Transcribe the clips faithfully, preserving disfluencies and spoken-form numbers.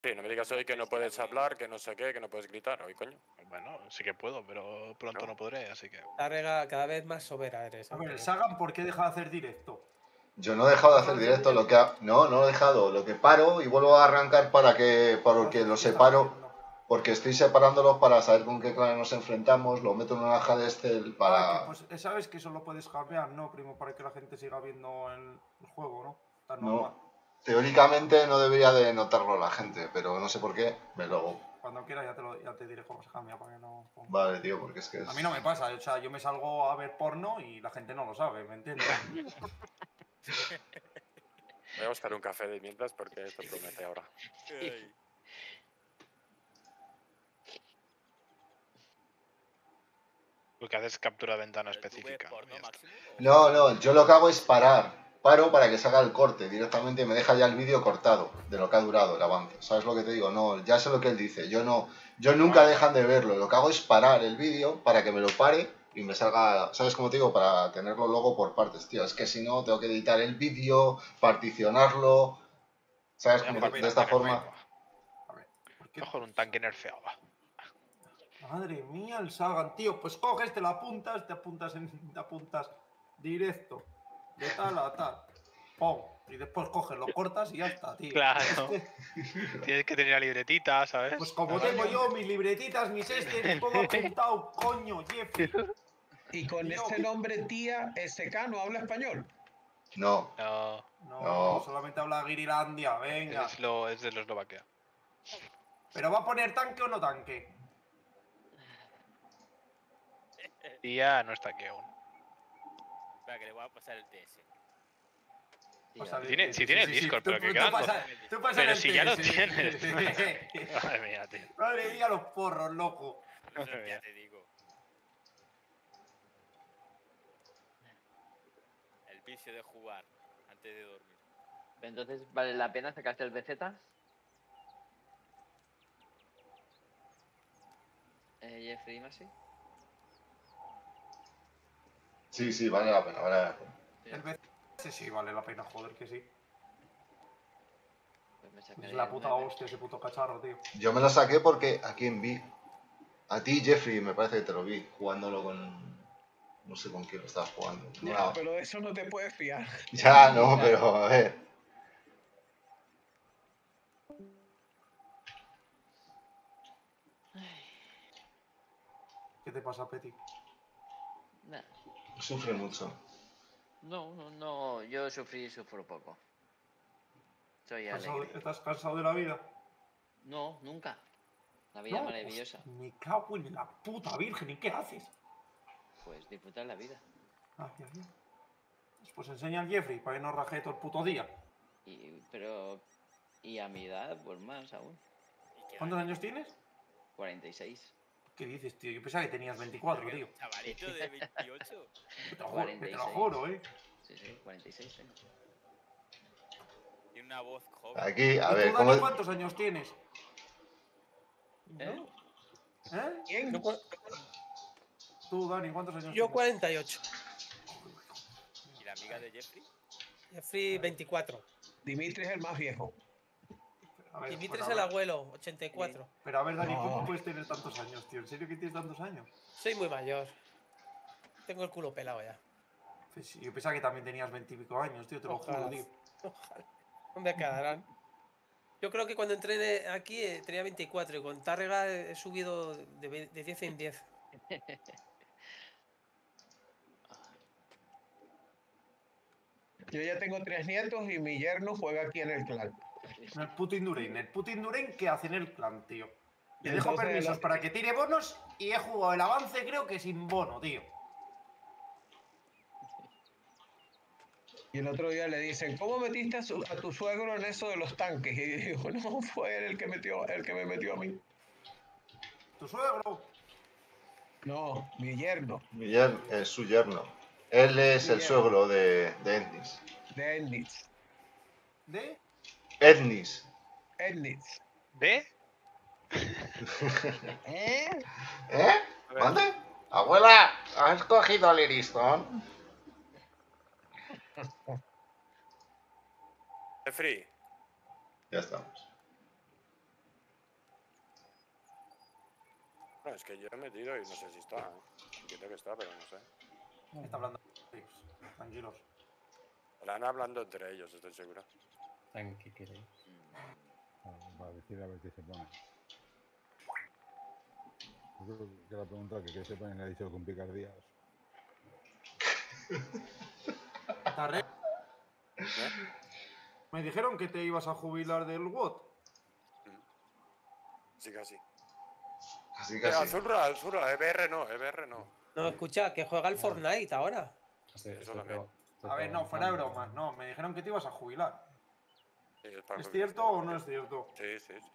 Jeffrey, no me digas hoy que no puedes hablar, que no sé qué, que no puedes gritar hoy, coño. Bueno, sí que puedo, pero pronto no, no podré, así que... Tárrega, cada vez más sobera eres. A ver, Sagan, ¿por qué deja de hacer directo? Yo no he dejado de hacer directo, lo que ha... No, no he dejado, lo que paro y vuelvo a arrancar para que, para que lo separo, porque estoy separándolos para saber con qué clan nos enfrentamos, lo meto en una hoja de Excel para... Ah, que, pues sabes que eso lo puedes cambiar, ¿no, primo? Para que la gente siga viendo el, el juego, ¿no? Está normal. No, teóricamente no debería de notarlo la gente, pero no sé por qué, me lo... Cuando quieras ya te, lo, ya te diré cómo se cambia para que no... Vale, tío, porque es que es... A mí no me pasa, o sea, yo me salgo a ver porno y la gente no lo sabe, ¿me entiendes? Voy a buscar un café de mientras porque esto promete ahora. Lo que haces es captura de ventana específica. No, no, yo lo que hago es parar. Paro para que se haga el corte directamente y me deja ya el vídeo cortado de lo que ha durado el avance. ¿Sabes lo que te digo? No, ya sé lo que él dice. Yo no, yo nunca dejan de verlo. Lo que hago es parar el vídeo para que me lo pare y me salga, ¿sabes cómo te digo? Para tenerlo luego por partes, tío. Es que si no, tengo que editar el vídeo, particionarlo. ¿Sabes? Como de esta forma. A ver, mejor un tanque nerfeado. Madre mía, el Sagan, tío. Pues coges, te lo apuntas, te apuntas, en, te apuntas directo. De tal a tal. Pum. Y después coges, lo cortas y ya está, tío. Claro. Tienes que tener la libretita, ¿sabes? Pues como tengo yo mis libretitas, mis este, todo apuntado, coño, Jeffrey. Y con tío, este nombre, tía, S K no habla español. No. No. No, no. Solamente habla Guirilandia, venga. Es, lo, es de los Eslovaquia. ¿Pero va a poner tanque o no tanque? Tía no está aquí aún. Espera, que le voy a pasar el T S. Si tiene, si tiene el Discord, pero que quedan. Pero si ya lo tienes. Madre mía, tío. Madre mía, los porros, loco. Ya te digo. El vicio de jugar antes de dormir. Entonces, ¿vale la pena sacarte el B Z? Eh, Jeffrey Masi. Sí, sí, vale la pena, vale la pena. El B Z sí, vale la pena, joder, que sí. Pues es la puta hostia ese puto cacharro, tío. Yo me lo saqué porque a quién vi. A ti, Jeffrey, me parece que te lo vi, jugándolo con... No sé con quién lo estabas jugando. No, no, pero eso no te puedes fiar. Ya, no, pero a ver. ¿Qué te pasa, Peti? Nah. Sufre mucho. No, no, no, yo sufrí y sufro poco. Soy alegre. ¿Estás cansado de la vida? No, nunca. La vida no, maravillosa. Pues, me cago en la puta virgen, ¿y qué haces? Pues disfrutar la vida. Ah, ya, ya. Pues enseña al Jeffrey para que no raje todo el puto día. Y, pero... Y a mi edad, pues más aún. ¿Cuántos años tienes? cuarenta y seis. ¿Qué dices, tío? Yo pensaba que tenías veinticuatro, tío. Chavalito de veintiocho. Te lo juro, te lo juro, eh. Sí, sí, cuarenta y seis tengo. Tiene una voz joven. Aquí, a ¿Y ver, tú, ¿cómo Dani, cuántos años tienes? ¿Eh? ¿Eh? ¿Quién? Yo, tú, Dani, ¿cuántos años yo tienes? cuarenta y ocho. ¿Y la amiga de Jeffrey? Jeffrey, veinticuatro. Dimitri es el más viejo. Ver, Dimitri pues, es el abuelo, ochenta y cuatro. Sí. Pero a ver, Dani, No. ¿cómo puedes tener tantos años, tío? ¿En serio que tienes tantos años? Soy muy mayor. Tengo el culo pelado ya. Pues, yo pensaba que también tenías veintipico años, tío, te lo Ojalá. juro, tío. Ojalá. ¿Dónde quedarán? Yo creo que cuando entré aquí eh, tenía veinticuatro y con Tárrega he subido de, de diez en diez. Yo ya tengo tres nietos y mi yerno juega aquí en el clan. En el puto Indurain. El puto Indurain, ¿qué hace en el clan, tío? Le Entonces, dejo permisos lo... para que tire bonos y he jugado el avance, creo que sin bono, tío. Y el otro día le dicen, ¿cómo metiste a, su, a tu suegro en eso de los tanques? Y dijo, no, fue él el que, metió, el que me metió a mí. ¿Tu suegro? No, mi yerno. Mi yerno, es su yerno. Él es mi el yerno. suegro de, de Etnis. De Etnis. ¿De? Etnis. Etnis. ¿De? ¿Eh? ¿Eh? ¿Mande? Abuela, ¿has cogido el Iristón? Jeffrey. Ya estamos. No, es que yo he metido y no sé si está. ¿eh? Entiendo que está, pero no sé. Está hablando. Tranquilos. Estarán hablando entre ellos, estoy seguro. ¿Qué queréis? Para decir a ver qué se pone. Yo creo que la pregunta que qué se pone le ha dicho con picardías. Tarre. Me dijeron que te ibas a jubilar del W O T. Sí, casi. Así Eh, que sí. Azurra, Azurra, E B R no, E B R no. No, escucha, que juega el Fortnite ahora. Eso también. A ver, no, fuera de bromas, no. Me dijeron que te ibas a jubilar. Sí, es para ¿Es que- cierto o no es cierto? Sí, sí, sí.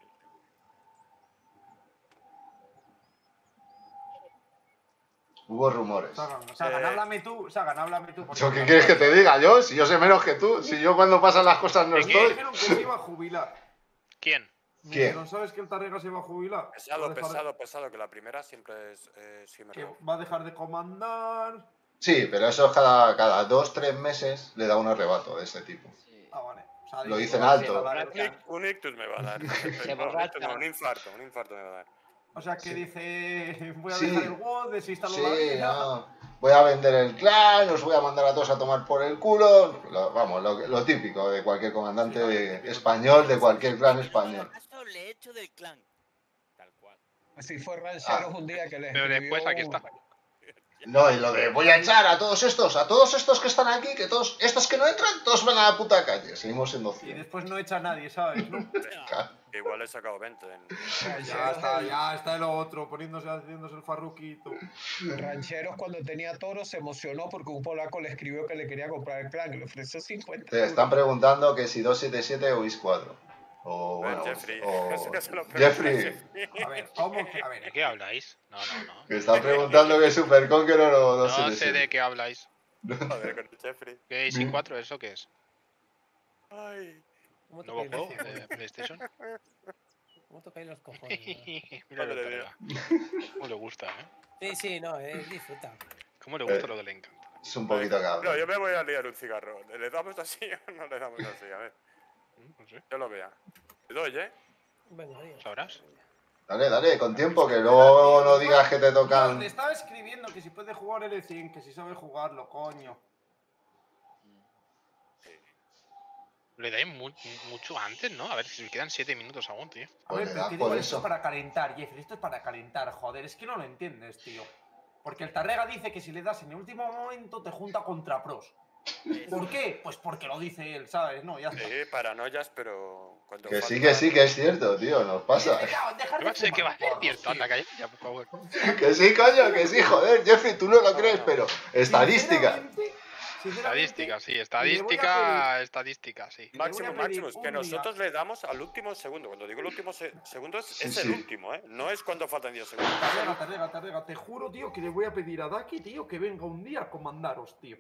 Hubo rumores. Sagan, Sagan, Eh. háblame tú, Sagan, háblame tú. porque- ¿Yo qué quieres que te diga yo? Si yo sé menos que tú. Si yo cuando pasan las cosas no Me estoy. dijeron que se iba a jubilar. ¿Quién? Me ¿Quién? dijeron, ¿sabes que el Tarrega se va a jubilar? Va Pesado, a dejar de- pesado, pesado, que la primera siempre es eh, sí me que reo. va a dejar de comandar. Sí, pero eso cada, cada dos, tres meses le da un arrebato de este tipo. Sí. Ah, vale. O sea, Lo digo, dicen va a alto. dejar Un, de- ic- un ictus me va a dar. Se No, un, ictus no, borracha. un infarto, un infarto me va a dar. O sea, que dice, voy a Sí. dejar el W O D, desinstalo la Sí, vida. no. Voy a vender el clan, os voy a mandar a todos a tomar por el culo. Lo- vamos, lo, lo típico de cualquier comandante Sí, lo típico. español, de cualquier clan español. Caso le he hecho del clan. Tal cual. Así fue Rancheros Ah. un día que le Pero después escribió aquí un- está. No, y lo de voy a echar a todos estos, a todos estos que están aquí, que todos, estos que no entran, todos van a la puta calle. Seguimos siendo Y cien. después no echa a nadie, ¿sabes? ¿No? Igual he sacado veinte. En... Ya Rancheros, está, el- ya está el otro, poniéndose, haciéndose el farruquito. Rancheros cuando tenía toro se emocionó porque un polaco le escribió que le quería comprar el clan y le ofreció cincuenta Te euros. están preguntando que si doscientos setenta y siete o I S cuatro. O, Bueno, bueno, Jeffrey. o- Eso que se lo pregunto a Jeffrey, Jeffrey. A ver, ¿cómo que? A ¿De ver, qué habláis? No, no, no. que está preguntando que es Super Conqueror o No doscientos setenta y sé siete. de qué habláis. Joder, con el Jeffrey. ¿Qué es I cuatro? ¿Eso qué es? Ay. ¿Cómo ¿Nuevo tocáis los juego cojones? de PlayStation? ¿Cómo tocáis los cojones? Mira lo Madre que mía. Cómo le gusta, ¿eh? Sí, sí, no, eh, disfruta. Cómo le gusta Eh. lo que le encanta. Es un poquito No, cabrón. yo me voy a liar un cigarro. ¿Le damos así o no le damos así? A ver, Mm, No sé. yo lo vea. Te doy, ¿eh? Venga, adiós. ¿Sabrás? Dale, dale, con tiempo, que luego no digas que te no, tocan. le estaba escribiendo que si puede jugar L cien, que si sabe jugarlo, coño. Le dais mu- mucho antes, ¿no? A ver si quedan siete minutos aún, tío. A Pues ver, le pero das que por digo, esto eso. es para calentar, Jeffrey, esto es para calentar, joder, es que no lo entiendes, tío. Porque el Tarrega dice que si le das en el último momento te junta contra pros. ¿Por qué? Pues porque lo dice él, ¿sabes? No, ya está. Sí, paranoias, pero cuando Que sí, falta- que sí, que es cierto, tío, nos pasa. Deja- dejar ¿Qué de va a ser? ¿Qué va a fumar ser cierto? porros, Anda, tío. calla ya, por favor. Que sí, coño, que sí, joder, Jeffrey, tú no lo No, crees, no. pero estadística. Sinceramente, sinceramente, Estadística, sí, le voy a estadística, estadística, sí. Le voy Máximo, a pedir Maximus, que un nosotros le damos al último segundo. Cuando digo el último se- segundo es, Sí, es sí. el último, ¿eh? No es cuando faltan diez segundos. Tarrega, Tarrega, Tarrega, te juro, tío, que le voy a pedir a Daki, tío, que venga un día a comandaros, tío.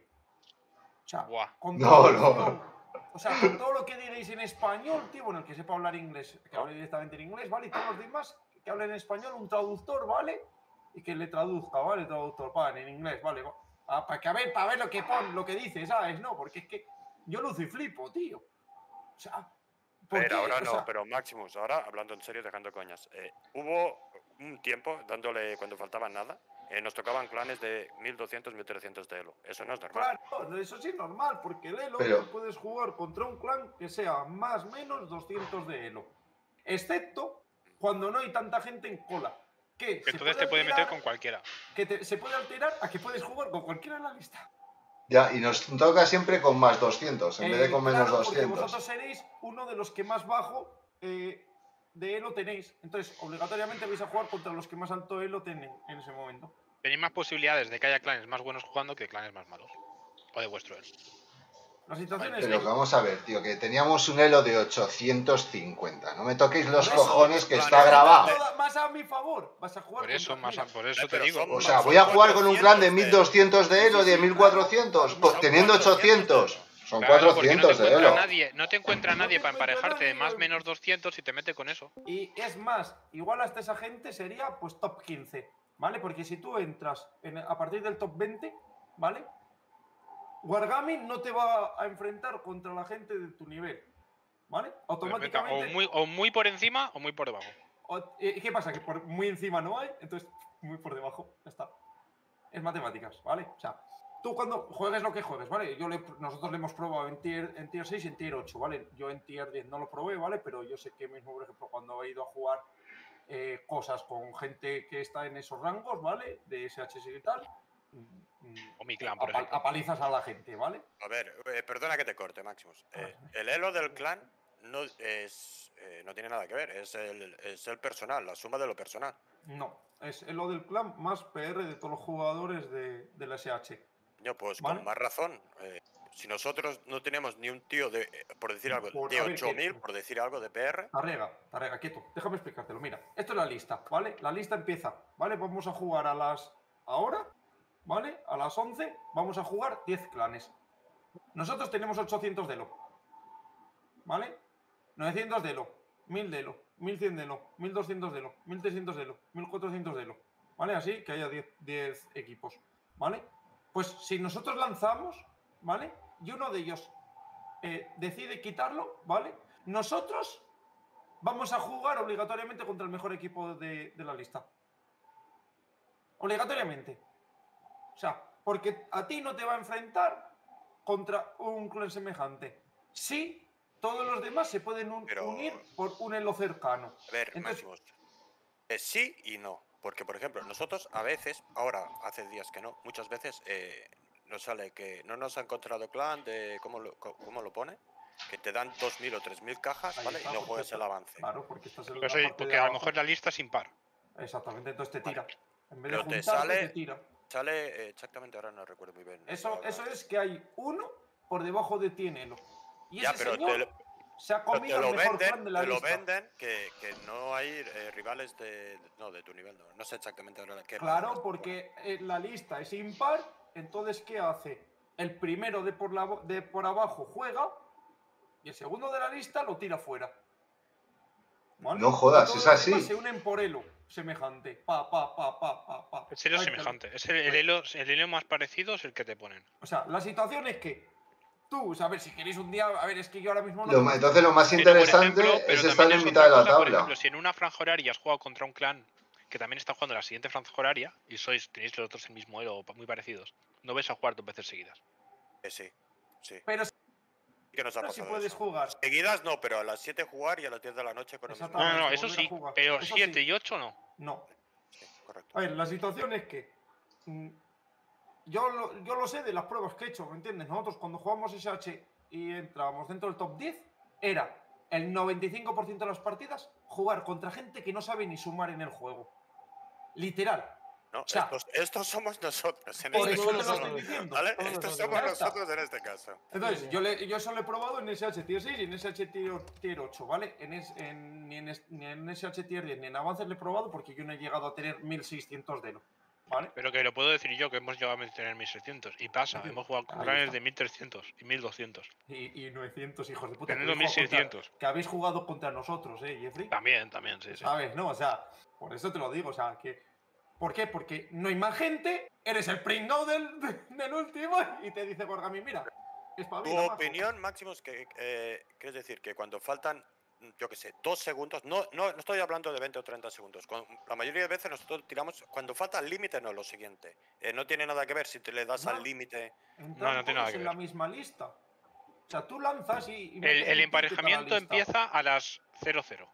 O sea, Buah. con No, traducción, no. O sea, con todo lo que diréis en español, tío, bueno, el que sepa hablar inglés, que hable directamente en inglés, ¿vale? Y todos los demás que hablen en español, un traductor, ¿vale? Y que le traduzca, ¿vale? Traductor, vale, en inglés, ¿vale? Ah, para que a ver, para ver lo que pon, lo que dice, ¿sabes? No, porque es que yo luzo y flipo, tío. O sea, ¿por Pero qué? ahora O no, sea, pero Maximus, ahora hablando en serio, dejando coñas. eh, hubo un tiempo dándole cuando faltaba nada. eh, nos tocaban clanes de mil doscientos, mil trescientos de elo. Eso no es normal. Claro, eso sí es normal, porque el Elo Pero- tú puedes jugar contra un clan que sea más o menos doscientos de Elo. Excepto cuando no hay tanta gente en cola. Que se Entonces te puede meter alterar- con cualquiera. que te- se puede alterar a que puedes jugar con cualquiera en la lista. Ya, y nos toca siempre con más doscientos, en vez de Eh, con menos claro, porque doscientos. vosotros seréis uno de los que más bajo eh, de Elo tenéis. Entonces, obligatoriamente vais a jugar contra los que más alto Elo tienen en ese momento. Tenéis más posibilidades de que haya clanes más buenos jugando que clanes más malos. O de vuestro elo. La situación es Pero que... vamos a ver, tío, que teníamos un elo de ochocientos cincuenta. No me toquéis los Por eso, cojones que no, está no, grabado. Toda- Más a mi favor, vas a jugar Por eso, contra- más, mira, a- por eso Eh, te pero digo. son- O sea, son voy a jugar con un clan de cuatrocientos mil doscientos de elo, Sí, sí, de mil cuatrocientos, claro, pues son teniendo cuatrocientos. ochocientos. Son Claro, porque no te cuatrocientos de encuentra elo. nadie, no te encuentra No nadie te para encuentra emparejarte de nadie, más no. menos doscientos y te mete con eso. Y es más, igual hasta esa gente sería pues top quince, ¿vale? Porque si tú entras en- a partir del top veinte, ¿vale? Wargaming no te va a enfrentar contra la gente de tu nivel, ¿vale? Te enfrenta Automáticamente. O muy, o muy por encima o muy por debajo. O- eh, ¿Qué pasa? Que por muy encima no hay, entonces muy por debajo, ya está. Es matemáticas, ¿vale? O sea, tú cuando juegues lo que juegues, ¿vale? Yo le- nosotros le hemos probado en tier, en tier seis y en tier ocho, ¿vale? Yo en tier diez no lo probé, ¿vale? Pero yo sé que mismo, por ejemplo, cuando he ido a jugar eh, cosas con gente que está en esos rangos, ¿vale? De S H S y tal, O mi clan, por apal- ejemplo. apalizas a la gente, ¿vale? A ver, eh, perdona que te corte, Maximus. Eh, el elo del clan no, es, eh, no tiene nada que ver, es el, es el personal, la suma de lo personal. No, es lo del clan más P R de todos los jugadores de, del S H. Yo, pues ¿Vale? con más razón. Eh, si nosotros no tenemos ni un tío de, eh, por decir algo, Por- de a ver, ocho mil, que- por decir algo, de P R. Tarrega, Tarrega, quieto. Déjame explicártelo. Mira, esto es la lista, ¿vale? La lista empieza, ¿vale? Vamos a jugar a las... Ahora, ¿vale? A las once vamos a jugar diez clanes. Nosotros tenemos ochocientos de elo, ¿vale? novecientos de elo, mil de elo, mil cien de elo, mil doscientos de elo, mil trescientos de elo, mil cuatrocientos de elo, ¿vale? Así que haya diez equipos, ¿vale? Pues si nosotros lanzamos, ¿vale? Y uno de ellos eh, decide quitarlo, ¿vale? Nosotros vamos a jugar obligatoriamente contra el mejor equipo de, de la lista. Obligatoriamente. O sea, porque a ti no te va a enfrentar contra un clan semejante. Sí, todos los demás se pueden un- Pero- unir por un elo cercano. A ver, Entonces- Maximus. eh, sí y no. Porque, por ejemplo, nosotros a veces, ahora hace días que no, muchas veces eh, nos sale que no nos ha encontrado clan de. ¿Cómo lo, co- cómo lo pone? Que te dan dos mil o tres mil cajas, Ahí ¿vale? está, Y no porque juegues está- el avance. Claro, porque estás en Porque, la soy- parte de porque a lo abajo. mejor la lista es impar. Exactamente, entonces te tira. En vez Pero de te juntarte, sale- te tira. Sale eh, exactamente, ahora no recuerdo muy bien. Eso, la- eso es que hay uno por debajo de ti en elo. Y Ya, ese pero señor te lo- se ha Pero te comido lo el mejor venden, clan de la te lo lista. venden que, que no hay eh, rivales de. No, de tu nivel, no. No sé exactamente ahora qué. Claro, palabras porque eh, la lista es impar, entonces ¿qué hace? El primero de por, la, de por abajo juega y el segundo de la lista lo tira fuera. ¿Vale? No jodas, Y todos es los así. demás se unen por elo semejante. Pa, pa, pa, pa, pa, pa. Es elo Ahí te- semejante. Es el, el elo, el elo más parecido es el que te ponen. O sea, la situación es que tú, o sea, a ver, si queréis un día, a ver, es que yo ahora mismo no... Lo tengo- ma- entonces lo más Pero, por interesante ejemplo, pero es también estar en es mitad de otra la cosa, Por tabla. ejemplo, si en una franja horaria has jugado contra un clan que también está jugando la siguiente franja horaria y sois, tenéis los otros el mismo elo o pa- muy parecidos, no vais a jugar dos veces seguidas. Eh, sí, sí. Pero si ¿Qué nos ha si pasado puedes eso? jugar. Seguidas no, pero a las siete jugar y a las diez de la noche con el mismo. No, no, no, Exactamente, eso volver a sí, jugar. pero Eso siete sí. y ocho no. No. Sí, correcto. A ver, la situación es que mm, yo lo, yo lo sé de las pruebas que he hecho, ¿me entiendes? Nosotros cuando jugamos S H y entrábamos dentro del top diez, era el noventa y cinco por ciento de las partidas jugar contra gente que no sabe ni sumar en el juego. Literal. No, O sea, estos, estos somos nosotros en por este eso te lo caso. estoy diciendo. ¿Vale? Todos Estos nosotros. somos Ya está. nosotros en este caso. Entonces, yo, le- yo eso lo he probado en S H Tier seis y en S H Tier, tier ocho, ¿vale? En es- en- ni, en, es- ni en S H Tier diez ni en Avances lo he probado porque yo no he llegado a tener mil seiscientos de elo, ¿vale? Pero que lo puedo decir yo, que hemos llegado a tener mil seiscientos. Y pasa, Ahí hemos jugado con está. clanes de mil trescientos y mil doscientos. Y, y novecientos hijos de puta. que Teniendo habéis jugado contra- mil seiscientos. Que habéis jugado contra nosotros, ¿eh, Jeffrey? También, también, sí, sí. ¿Sabes? No, o sea, por eso te lo digo, o sea, que... ¿Por qué? Porque no hay más gente, eres el pringao del, del último y te dice Gorgami, mira, Tu espabila, majo. opinión, Máximo, es que eh, quieres decir que cuando faltan, yo qué sé, dos segundos, no, no, no estoy hablando de veinte o treinta segundos. Con, la mayoría de veces nosotros tiramos, cuando falta el límite, no, lo siguiente. Eh, no tiene nada que ver si te le das No. al límite. Entran No, no tiene nada todos que en ver. la misma lista. O sea, tú lanzas y... y El, metes el un ticket a la emparejamiento lista. empieza a las cero cero.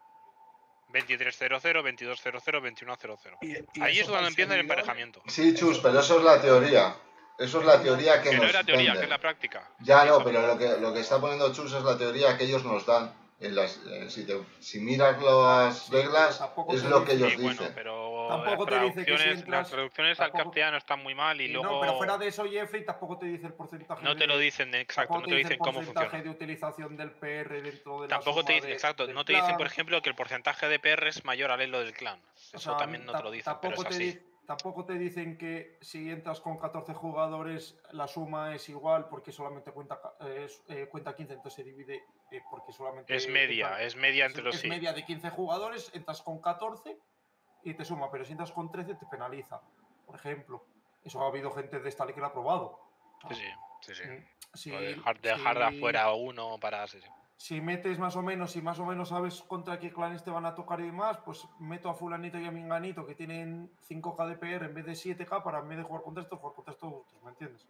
veintitrés cero cero, veintidós cero cero, veintiuno cero cero. Y- y Ahí eso es para donde el empieza el servidor, emparejamiento. Sí, Chus, pero eso es la teoría. Eso es la teoría que Que no nos es la teoría, que es venden. la práctica. Ya Sí, no, eso. pero lo que, lo que está poniendo Chus es la teoría que ellos nos dan. En las, eh, si, te- si miras las Sí, pero reglas, tampoco es te lo que dice- ellos Sí, bueno, dicen. pero Tampoco las te dice que si traducciones, entras- las traducciones al tampoco- castellano están muy mal y, Y luego no, pero fuera de eso, Jeffrey, tampoco te dice el porcentaje no te de- lo dicen exacto, tampoco no te dicen el cómo porcentaje funciona. de utilización del P R dentro de la Tampoco suma te dicen, de- exacto, del no te dicen, por plan. ejemplo, que el porcentaje de P R es mayor al elo del clan. O Eso sea, también no te lo ta- dicen, pero es tampoco te así. di- Tampoco te dicen que si entras con catorce jugadores la suma es igual porque solamente cuenta, ca- eh, es- eh, cuenta quince, entonces se divide eh, porque solamente... Es media, entra- es media es, entre los es sí. media de quince jugadores, entras con catorce y te suma, pero si entras con trece te penaliza, por ejemplo. Eso ha habido gente de esta ley que lo ha probado. Sí, sí, sí, sí. Mm, si- O dejar, dejar de si- afuera a uno para... Sí, sí. si metes más o menos, si más o menos sabes contra qué clanes te van a tocar y demás, pues meto a fulanito y a minganito que tienen cinco K de P R en vez de siete K para en vez de jugar contra esto, jugar contra estos otros, ¿me entiendes?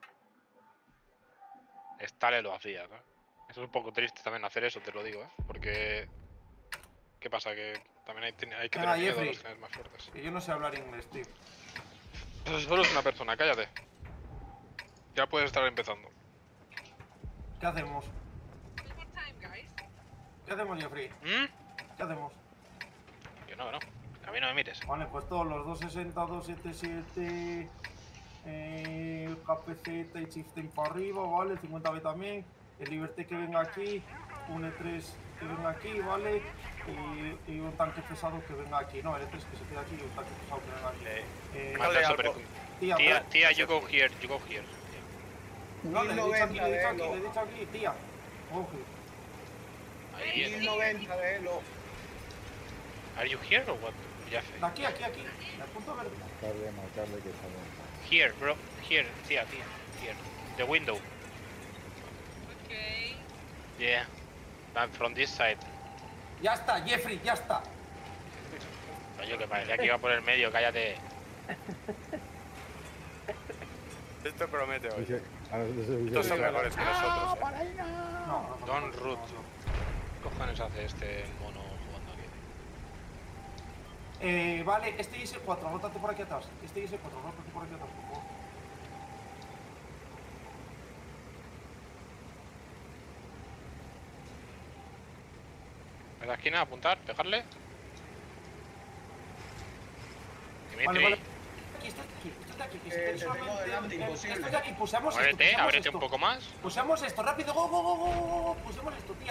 Stale lo hacía, ¿no? Eso es un poco triste también hacer eso, te lo digo, ¿eh? Porque... ¿Qué pasa? Que también hay, ten- hay que Venga, tener miedo a Jeffrey. los clanes más fuertes. Que yo no sé hablar inglés, tío. Eso solo es una persona, cállate. Ya puedes estar empezando. ¿Qué hacemos? ¿Qué hacemos, Jeffrey? ¿Mm? ¿Qué hacemos? Que no, que no. A mí no me mires. Vale, pues todos los doscientos sesenta, doscientos setenta y siete, eh, K P Z y Chieftain para arriba, ¿vale? El cincuenta B también. El Liberty que venga aquí, un E tres que venga aquí, ¿vale? Y, y un tanque pesado que venga aquí. No, el E tres que se quede aquí y un tanque pesado que venga aquí. Eh, Eh, Dale Manda algo. sobre... tía, Tía, pero- tía, you go here, you go here. no, le he dicho aquí, mil le he dicho noventa aquí, de le he dicho aquí, tía. Ojo. Ahí, mil noventa de Elo. Are you here or what? Ya sé. Aquí, aquí, aquí. Me apunto verde. Marcarle, marcarle que está bien. Here, bro. Here, tía, tía. Here. The window. Okay. Yeah. And from this side. Ya está, Jeffrey, ya está. Coño, que parecía que iba por el medio, cállate. Esto promete hoy. Dice, a nosotros se dice Estos son que- mejores que nosotros. eh. No, no, no, Don no, Root. no, no. ¿Qué cojones hace este mono jugando aquí? Eh, vale, este I S cuatro, rótate por aquí atrás. Este I S cuatro, rótate por aquí atrás, por favor. ¿En la esquina? ¿Apuntar? ¿Pegarle? Vale, Dimitri, vale. Aquí, este de aquí, este de aquí, que si Eh, queréis te tengo solamente- delante, eh, imposible. Este de aquí, pusamos esto, muévete, pusamos ábrete esto. un poco más. Pusamos esto, rápido, go, go, go, go, go, go, pusemos esto, tía.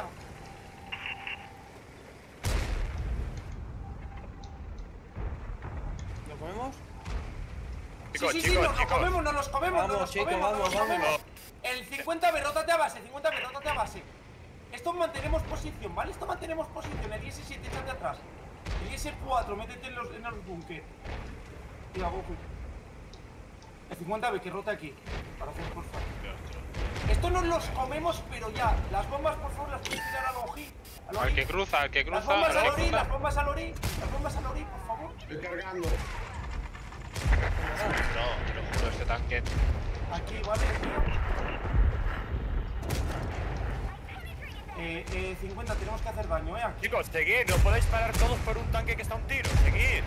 ¿Lo comemos? Chicos, sí, sí, chicos, sí, nos lo chicos. comemos, nos los comemos, Vamos, nos los chicos, comemos, nos vamos, los vamos. comemos. El cincuenta B, rótate a base, cincuenta B, rótate a base. Esto mantenemos posición, ¿vale? Esto mantenemos posición. El I S siete, échate atrás. El I S cuatro, métete en los, en los búnker. Tía, go, quick. El cincuenta B, que rote aquí. Para hacer por favor. Esto nos los comemos, pero ya. Las bombas, por favor, las puedes tirar al ojí. Al Al orí. que cruza, al que Las cruza, bombas al al que orí, cruza. las bombas al orí. Las bombas al orí, por favor. Estoy cargando. No, te lo juro, este tanque. Aquí, vale, tío. Eh, eh, cincuenta, tenemos que hacer daño, eh. Aquí. Chicos, seguid, no podéis parar todos por un tanque que está a un tiro, seguid.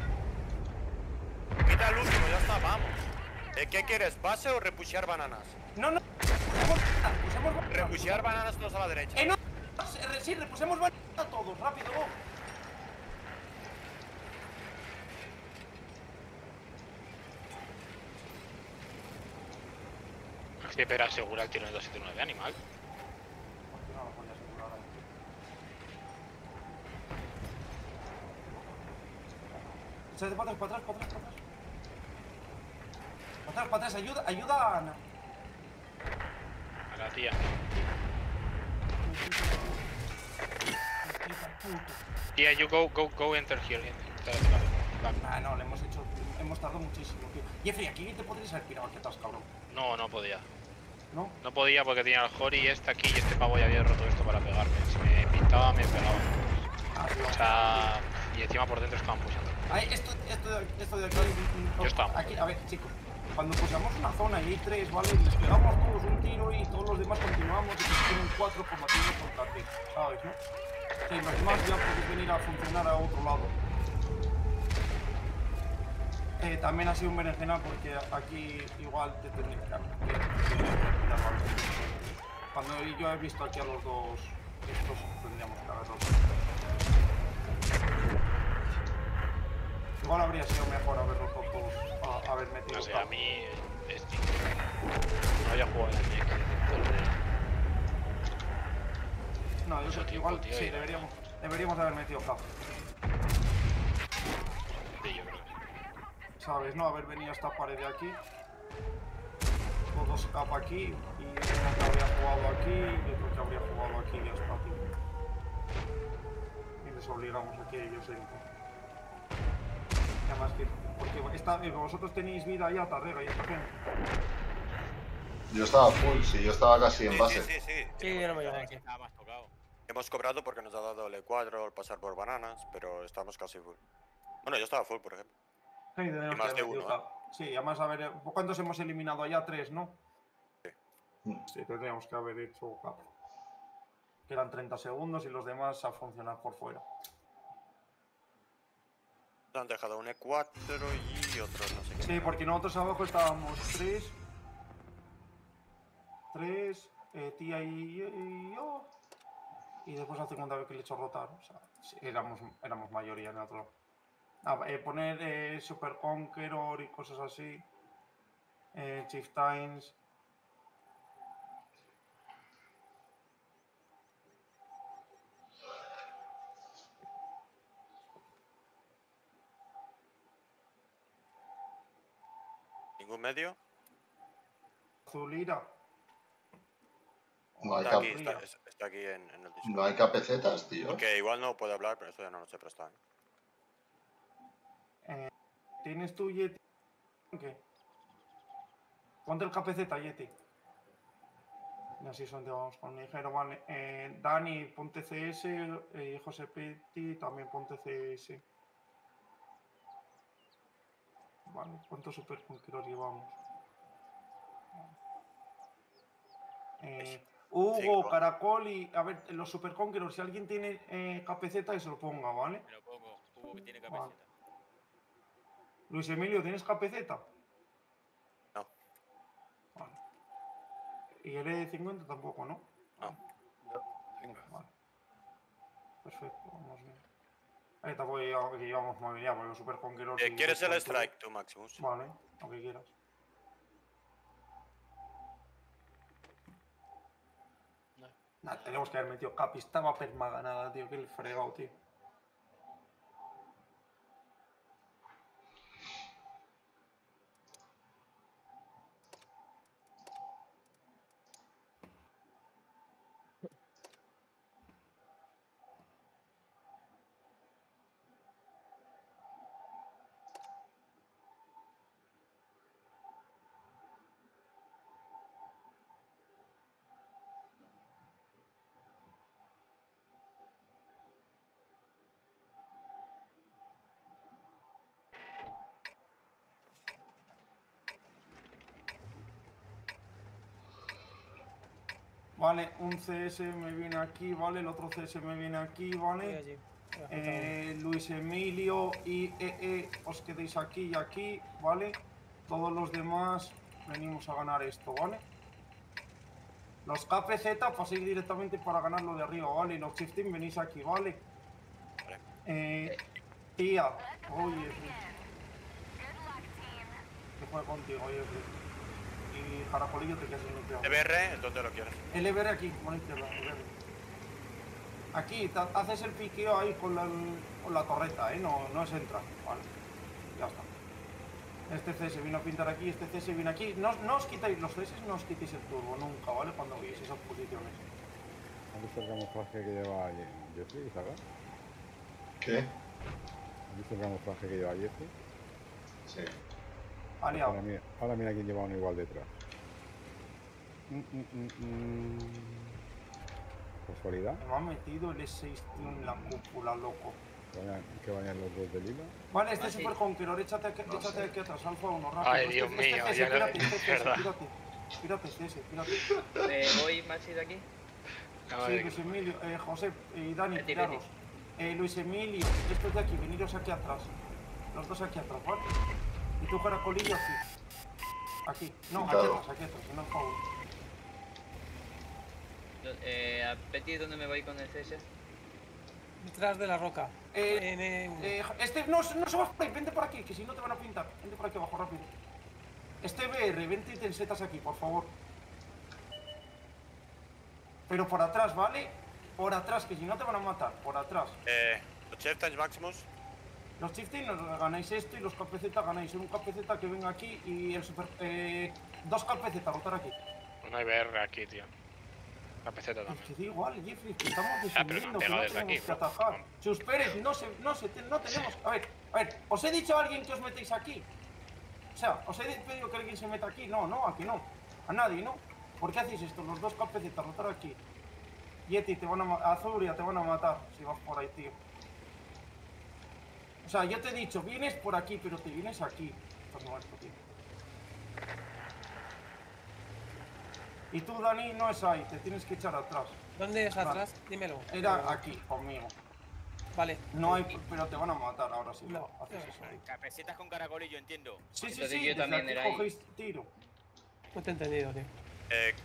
Quita el último, ya está, vamos. Eh, ¿Qué quieres, base o repushear bananas? No, no. Pusemos, pusemos bananas. Repushear bananas todos a la derecha. Eh, no. Sí, repusemos bananas a todos, rápido, go. Sí, pero asegura el tiro en el doscientos setenta y nueve, animal. No, lo voy a asegurar ahí. Échate para atrás, para atrás, para atrás, para atrás. Para atrás, para atrás, ayuda, ayuda a Ana. A la tía. Tía, you go, go, go, enter here. Enter, back. Ah, no, le hemos hecho. Hemos tardado muchísimo, tío. Jeffrey, aquí te podrías haber pirado aquí atrás, cabrón. No, no podía. ¿No? No podía porque tenía el Hori este aquí y este pavo ya había roto esto para pegarme. Si me pintaba, me pegaba. Ah, sí, O vale. sea, y encima por dentro estaban pusando. Ay, esto, esto, de, esto de aquí. Yo estamos. Aquí, a ver, chicos. Cuando pusamos una zona y hay tres, ¿vale? Les pegamos todos un tiro y todos los demás continuamos y que se tienen cuatro combatiendo contra ti, ¿sabes, no? Sí, los demás ya podéis venir a funcionar a otro lado. Eh, también ha sido un berenjenal porque aquí igual te tendréis que, que, que mirar algo. Cuando yo he visto aquí a los dos, estos tendríamos que haberlos. Igual habría sido mejor haberlos todos, a, haber metido. No sé, tal. a mí. Este, no había jugado en el N E C. No, yo Mucho creo que tiempo, igual tío, sí, y- deberíamos, deberíamos haber metido cap. Sí, yo creo que sí. ¿Sabes? No haber venido a esta pared de aquí. Todos cap aquí. Y uno que habría jugado aquí y otro que habría jugado aquí y ya está, tío. Y les obligamos aquí a ellos dentro. Y además que. Porque esta, eh, vosotros tenéis vida ya, Tarrega y esta gente. Yo estaba full, sí, yo estaba casi en Sí, base. sí, sí, sí. Sí, yo no me llevo aquí. Estaba más tocado. Hemos cobrado porque nos ha dado el E cuatro al pasar por bananas, pero estamos casi full. Bueno, yo estaba full, por ejemplo. Sí, tenemos Y más que de haber uno, metido cap. Sí, además, a ver, ¿cuántos hemos eliminado allá? Tres, ¿no? Mm. Sí, tendríamos que haber hecho cap. Quedan treinta segundos y los demás a funcionar por fuera. Nos han dejado un E cuatro y otro no sé qué. Sí, porque nosotros abajo estábamos tres. Tres, eh, tía y, y yo. Y después la segunda vez que le he hecho rotar. O sea, sí, éramos, éramos mayoría en otro. Ah, eh, poner eh, Super Conqueror y cosas así. Eh, Chieftains. ¿Ningún medio? Zulira. No hay, Está cap aquí, está, es- está aquí en, en el Discord. no hay K P Zetas, tío. Porque igual no puede hablar, pero eso ya no lo sé prestar. Eh, ¿Tienes tu Yeti? ¿Qué? Ponte el K P Z, Yeti. Y así son, vamos con ligero, vale. Eh, Dani, ponte C S. Eh, José Petit, también ponte C S. Vale, ¿cuántos Super Conqueror llevamos? Eh, Hugo, Cinco. Caracol y. A ver, los Super Conqueror, si alguien tiene eh, K P Z, que se lo ponga, ¿vale? Me lo pongo. Hugo que tiene Vale. camiseta. Luis Emilio, ¿tienes K P Z? No. Vale. Y el E cincuenta tampoco, ¿no? No. Vale. Perfecto, vamos bien. Ahí tampoco llevamos, que llevamos movilidad, porque los Super Conqueror. Eh, si ¿Quieres los el conqueror- strike, tú, Maximus? Vale, lo que quieras. No. Nah, tenemos que haber metido Capi, estaba permaganada, tío, que el fregado, tío. Vale, un C S me viene aquí, vale, el otro C S me viene aquí, Voy vale. allí. Voy a Eh, Luis Emilio y E E os quedéis aquí y aquí, ¿vale? Todos los demás venimos a ganar esto, ¿vale? Los K P Z paséis directamente para ganar lo de arriba, ¿vale? Y los Chieftain venís aquí, ¿vale? Vale. Eh, tía, oye, que juega contigo, oye, y Jaracolillo te quedas sin limpiar. E B R, ¿dónde lo quieres? El E B R aquí, con la izquierda, E B R. Aquí, te haces el piqueo ahí con la, con la torreta, ¿eh? No, no es entrar, vale. Ya está. Este C S vino a pintar aquí, este C S viene aquí. No, no os quitáis, los C S no os quitéis el turbo nunca, ¿vale? Cuando veis esas posiciones. ¿Has visto el camuflaje que lleva Jeffrey, Saga? ¿Qué? ¿Has visto el camuflaje que lleva Jeffrey? Sí. Aliado. Ahora mira, ahora mira quién lleva uno igual detrás. Mm, mm, mm, mm. ¿Casualidad? Me ha metido el E seis, tío, en la cúpula, loco. Que vayan, que vayan los dos de lila. Vale, este Ah, es sí. Super Conqueror, échate, aquí- No échate sé. aquí atrás, Alfa uno, rápido. Ay, Este- Dios este mío, C S, ya no- pírate, este C S, verdad. pírate. Pírate, C S, pírate. Eh, voy Maxi de aquí. Acaba Sí, de- Luis Emilio, eh, José y Dani, Vete, tiraros. Eh, Luis Emilio, estos de aquí, veniros aquí atrás. Los dos aquí atrás, ¿vale? Y tú, Caracolillo, aquí. Aquí. No, aquí Claro. atrás, aquí atrás, si no el favor. Eh, a Petit, ¿dónde me voy con el C S? Detrás de la roca. Eh, En, en- Eh, este, no, no se va por ahí, vente por aquí, que si no te van a pintar. Vente por aquí abajo, rápido. Este B R, vente y te ensetas aquí, por favor. Pero por atrás, ¿vale? Por atrás, que si no te van a matar, por atrás. Eh, los Chieftains Maximus. Los Chieftain os ganáis esto y los K P Z ganáis un K P Z que venga aquí y el super... Eh, dos K P Z, rotar aquí. Una I B R aquí, tío. La peseta Es también. que da igual, Jeffrey, que estamos Ah, pero me han defendiendo, que pegado no desde tenemos aquí, que bro. atajar. Sus Pérez, no se, no se, no tenemos... A ver, a ver, ¿os he dicho a alguien que os metéis aquí? O sea, ¿os he pedido que alguien se meta aquí? No, no, aquí no. A nadie, ¿no? ¿Por qué hacéis esto? Los dos K P Z, rotar aquí. Yeti, te van a matar. Azuria, te van a matar si vas por ahí, tío. O sea, yo te he dicho, vienes por aquí, pero te vienes aquí. Estás muerto, tío. Y tú, Dani, no es ahí, te tienes que echar atrás. ¿Dónde es Vale. atrás? Dímelo. Era aquí, conmigo. Vale. No hay, pero te van a matar ahora sí. No, haces no, eso, tío. Capesetas con caracoles, yo entiendo. Sí, sí, Entonces sí, yo desde también aquí era ahí. cogéis tiro. No te he entendido, tío. Eh,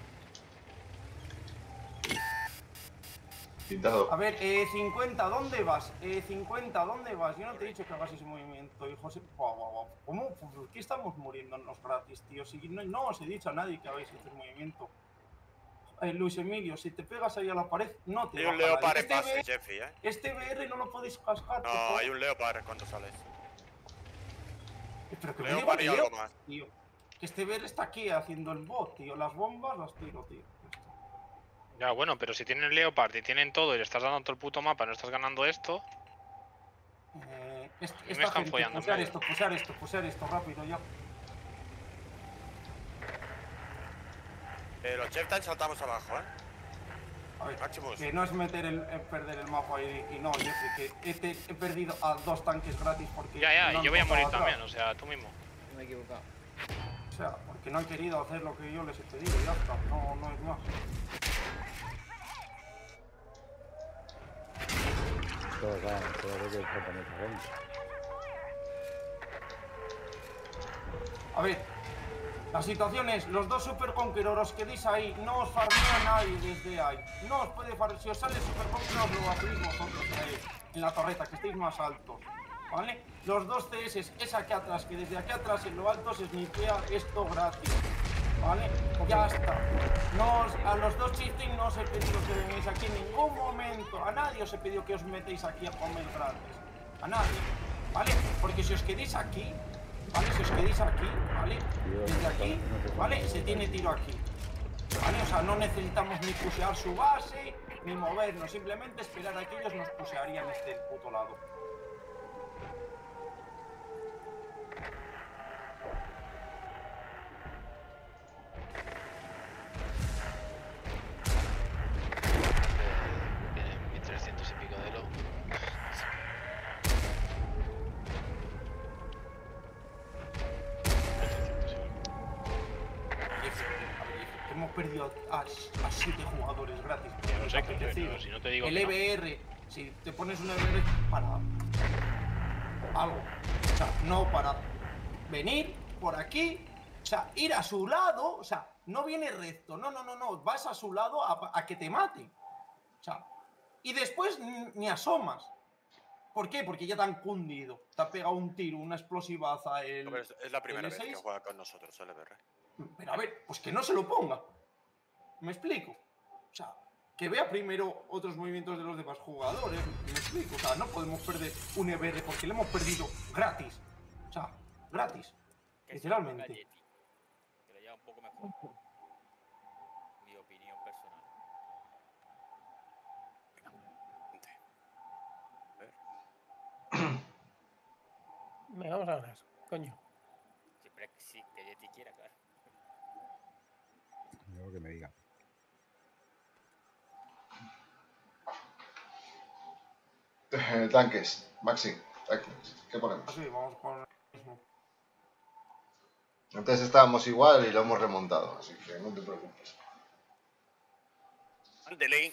Pintado. A ver, eh, cincuenta, ¿dónde vas? Eh, cincuenta, ¿dónde vas? Yo no te he dicho que hagas ese movimiento, hijo. Guau, guau, guau. ¿Cómo? ¿Por qué estamos muriéndonos gratis, tío? Si no, no os he dicho a nadie que hagáis ese movimiento. Eh, Luis Emilio, si te pegas ahí a la pared, no te hay baja un leopard nadie. en Este, base, B- Jeffy, ¿eh? este B R no lo podéis cascar, por No, favor. hay un leopard cuando sales. Pero que me digo Leopard que y Leo, algo más. tío. Que este B R está aquí haciendo el bot, tío. Las bombas las tiro, tío. Ya está. Ya, bueno, pero si tienen Leopard y tienen todo y le estás dando todo el puto mapa, no estás ganando esto. Eh, est- me esta están gente, follando en pusear medio. esto, pusear esto, pusear esto, rápido ya. Eh, los Cheftain saltamos abajo, ¿eh? A ver, Maximus. que no es meter el, eh, perder el mapa y, y no, Jeffrey, que he, te- he perdido a dos tanques gratis porque Ya, ya, no y han yo voy a tocado morir atrás. también, o sea, tú mismo. Me he equivocado. O sea, porque no han querido hacer lo que yo les he pedido, ya está, no, no es más. Todo, claro, todo lo que propone esta gente. A ver, la situación es, los dos Super Conqueror os quedéis ahí, no os farmea nadie desde ahí. No os puede farmear, si os sale Super Conqueror lo hacéis vosotros ahí, en la torreta, que estéis más altos. ¿Vale? Los dos C S es aquí atrás, que desde aquí atrás en lo alto se snipea esto gratis. ¿Vale? Ya está. No os- a los dos chieftain no os he pedido que vengáis aquí en ningún momento. A nadie os he pedido que os metéis aquí a comer gratis. A nadie. ¿Vale? Porque si os quedéis aquí, ¿vale? Si os quedéis aquí, ¿vale? Desde aquí, ¿vale? Se tiene tiro aquí. ¿Vale? O sea, no necesitamos ni pusear su base, ni movernos. Simplemente esperar a que ellos nos pusearían este puto lado. Tienen mil trescientos y pico de low. Hemos perdido a, a siete jugadores gratis. Ya lo sé, que Apetecido. pero si no te digo El que E no. B R, si te pones un E B R para algo, o sea, no para venir por aquí, o sea, ir a su lado, o sea, no viene recto, no, no, no, no, vas a su lado a, a que te mate, o sea, y después ni, ni asomas. ¿Por qué? Porque ya te han cundido, te ha pegado un tiro, una explosivaza, el, Hombre, es- es la primera el vez que seis. juega con nosotros el E B R. Pero a ver, pues que no se lo ponga. ¿Me explico? O sea, que vea primero otros movimientos de los demás jugadores. ¿Me explico? O sea, no podemos perder un E B R porque le hemos perdido gratis. O sea, gratis. Que se lo ponga Literalmente. Yeti, que lo lleva un poco mejor. Mi opinión personal. Venga, vamos a ganar. Coño. Siempre que sí, que Yeti quiera, claro. Yo lo que me diga. Eh, tanques, Maxi, tanques. ¿Qué ponemos? Así, vamos con el mismo. Antes estábamos igual y lo hemos remontado, así que no te preocupes. Ándele.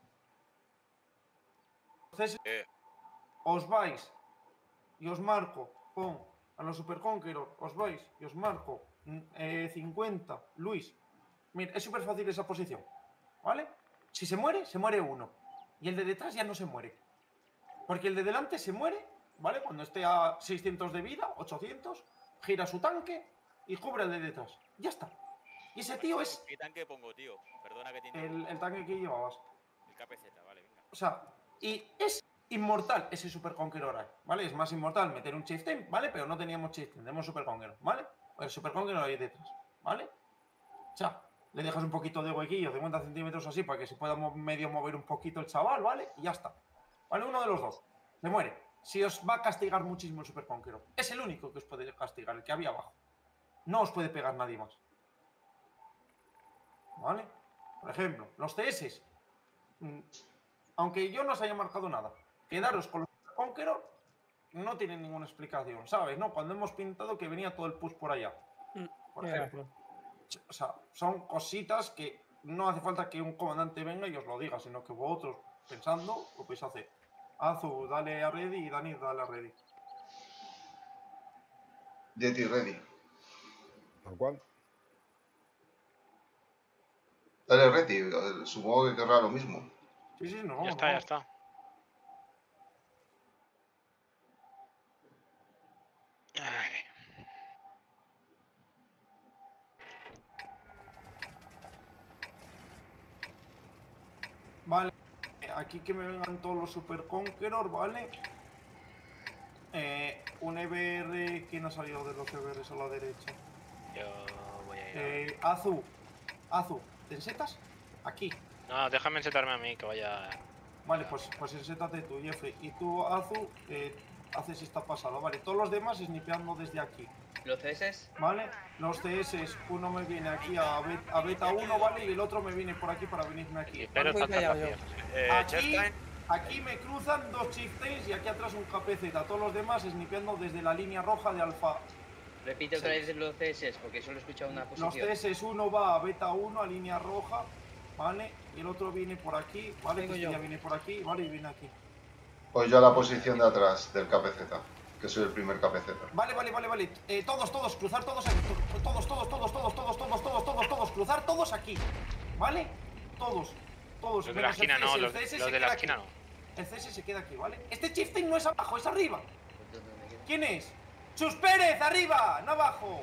Entonces, Eh, os vais y os marco. Pon a los Super Conqueror, os vais y os marco mm, eh, cincuenta. Luis, mira, es súper fácil esa posición. ¿Vale? Si se muere, se muere uno. Y el de detrás ya no se muere. Porque el de delante se muere, ¿vale? Cuando esté a seiscientos de vida, ochocientos, gira su tanque y cubre al de detrás. Ya está. Y ese tío es ¿Qué tanque pongo, tío? Perdona que te el, interrumpa. el tanque que llevabas. El K P Z, vale, venga. O sea, y es inmortal ese Super Conqueror ahí, ¿vale? Es más inmortal meter un Chieftain, ¿vale? Pero no teníamos Chieftain, tenemos Super Conqueror, ¿vale? Pues el Super Conqueror ahí detrás, ¿vale? O sea, le dejas un poquito de huequillo, cincuenta centímetros así, para que se pueda mo- medio mover un poquito el chaval, ¿vale? Y ya está. ¿Vale? Uno de los dos. Se muere. Si os va a castigar muchísimo el Super Conqueror. Es el único que os puede castigar, el que había abajo. No os puede pegar nadie más. ¿Vale? Por ejemplo, los C S. mm, aunque yo no os haya marcado nada, quedaros con los Conqueror no tiene ninguna explicación, ¿sabes? ¿No? Cuando hemos pintado que venía todo el push por allá, Mm, por tienes ejemplo. razón. O sea, son cositas que no hace falta que un comandante venga y os lo diga, sino que vosotros, pensando, lo podéis hacer. Azu, dale a ready y Dani, dale a ready. Yeti ready. ¿Tal cual? Dale ready, eh, supongo que querrá lo mismo. Sí, sí, no, Ya no. está, ya está. Ay. Vale, aquí que me vengan todos los Super Conqueror, ¿vale? Eh, un E B R, ¿quién ha salido de los E B Rs a la derecha? Yo voy a ir. a- Eh, Azu, Azu, ¿te ensetas? Aquí. No, déjame sentarme a mí, que vaya. Vale, pues, pues ensétate tú, Jeffrey. Y tú, Azu, eh, haces esta pasada, ¿vale? Todos los demás snipeando desde aquí, ¿Los C S? ¿vale? Los C S, uno me viene aquí a, bet- a beta uno, ¿vale? Y el otro me viene por aquí para venirme aquí. Pero voy está callado tan yo. vacío. Eh, Aquí, Cheftain, aquí me cruzan dos chieftains y aquí atrás un K P Z. Todos los demás snipeando desde la línea roja de alfa. Repite otra vez los C S, porque solo he escuchado una Los posición. C S, uno va a beta uno, a línea roja, ¿vale? Y el otro viene por aquí, ¿vale? Vengo Este yo. ya viene por aquí, ¿vale? Y viene aquí. Pues yo a la posición de atrás del K P Z, que soy el primer K P Z. Vale, vale, vale, vale. Eh, todos, todos, cruzar todos aquí. to- Todos, todos, todos, todos, todos, todos, todos, todos, todos, cruzar todos aquí. ¿Vale? Todos, todos. Los de la menos el esquina C S, no, el los, C S los se de queda la aquí. esquina no. El C S se queda aquí, ¿vale? Este chieftain no es abajo, es arriba. ¿Dónde me quedo? ¿Quién es? ¡Chus Pérez, arriba! ¡No abajo!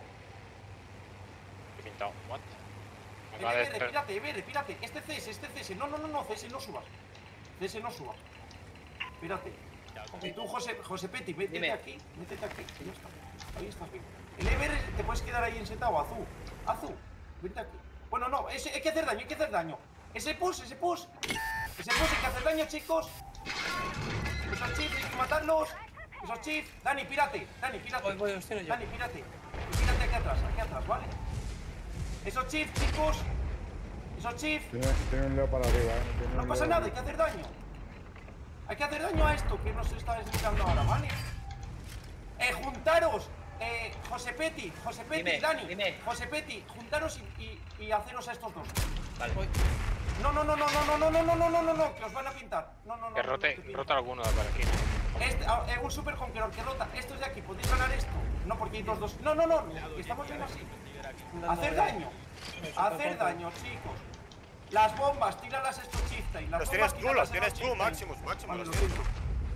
He pintado. What? Me E acaba de B R, desper- pírate, E B R, pírate. Este C S, este C S. No, no, no, no, C S no subas. C S no subas. Pírate. Y tú, José, José Peti, métete Dime. aquí, métete aquí. Ya está. Ahí estás bien. El E B R te puedes quedar ahí ensentado, Azul. Azul, vente aquí. Bueno, no, ese, hay que hacer daño, hay que hacer daño. Ese push, ese push. Ese push hay que hacer daño, chicos. Esos chips hay que matarlos. Esos chips. Dani, pírate. Dani, pírate. Voy, voy, os tengo yo. Dani, pírate. Y pírate aquí atrás, aquí atrás, ¿vale? Esos chips, chicos. Esos chips. Tiene, tiene un leo para arriba, ¿eh? Tiene No un pasa leo- nada, hay que hacer daño. Hay que hacer daño a esto que nos está explicando ahora, ¿vale? Eh, juntaros. Eh, José Peti, José Peti, Dime, Dani. dime. José Peti, juntaros y, y, y haceros a estos dos. Vale. Voy. No, no, no, no, no, no, no, no, no, no, no, no, no, que os van a pintar. No, no, no. Que no, rote, no te pintan. rota alguno de por aquí. Este, ah, eh, un super conqueror que rota. Estos de aquí, podéis ganar esto. No, porque hay dos, dos. No, no, no, que estamos bien así. Hacer daño. Hacer daño, chicos. Las bombas, tíralas a estos chieftains. Las los bombas, tienes tú, tíralas los a tienes los tú, chieftains. Maximus, Maximus, Vale, los lo tienes siento.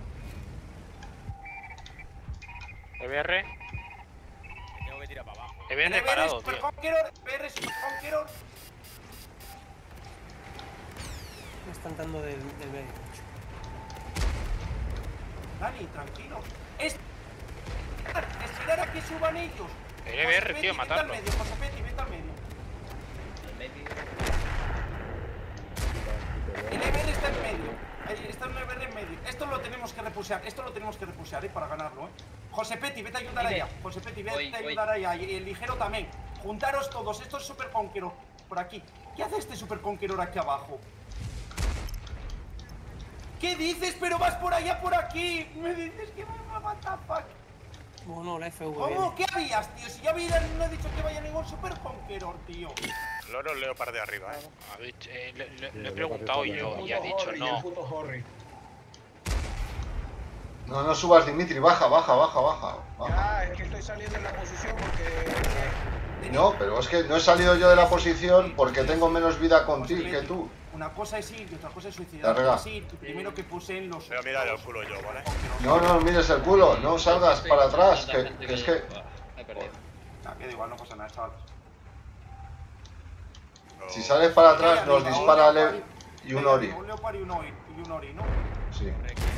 E B R. Me tengo que tirar para abajo. E B R E B R parado, Super tío. Conqueror, E B R Super Conqueror. Me están dando del, del medio. Dani, tranquilo. Es... Esperar a que suban ellos. El E B R, José tío, Peti, matarlo. Vete al medio, José Peti, vete al medio. Al medio. El E B R está en medio. Ahí está el E B R en medio. Esto lo tenemos que repusear. Esto lo tenemos que repusear, ¿eh? Para ganarlo, ¿eh? José Peti, vete a ayudar Dime. allá. José Peti, vete Voy, a voy. ayudar allá. Y el ligero también. Juntaros todos. Esto es Super Conqueror. Por aquí. ¿Qué hace este Super Conqueror aquí abajo? ¿Qué dices? Pero vas por allá, por aquí. Me dices que me what the fuck. Bueno, la F V. ¿Cómo? ¿Qué harías, tío? Si ya había, no he dicho que vaya ningún Super Conqueror, tío. Loro leo para de arriba, eh. A ver, eh, le, le- Sí, le he lo preguntado y parece yo también. y ha dicho Horry, no. el puto Horry. No, no subas, Dimitri, baja, baja, baja, baja. baja. Ya, es que estoy saliendo en la posición porque... No, pero es que no he salido yo de la posición porque tengo menos vida con ti que tú. Una cosa es ir y otra cosa es La suicidar. rega. Es ir y primero que puse en los... Voy a mirar el culo yo, ¿vale? No, no mires el culo, no salgas para atrás, que, que es que... Me he perdido. Ah, que da igual, no pasa nada, chaval. No. Si sales para atrás nos dispara Le y un Ori. Un Leopard y un Ori, y un Ori, ¿no? Sí.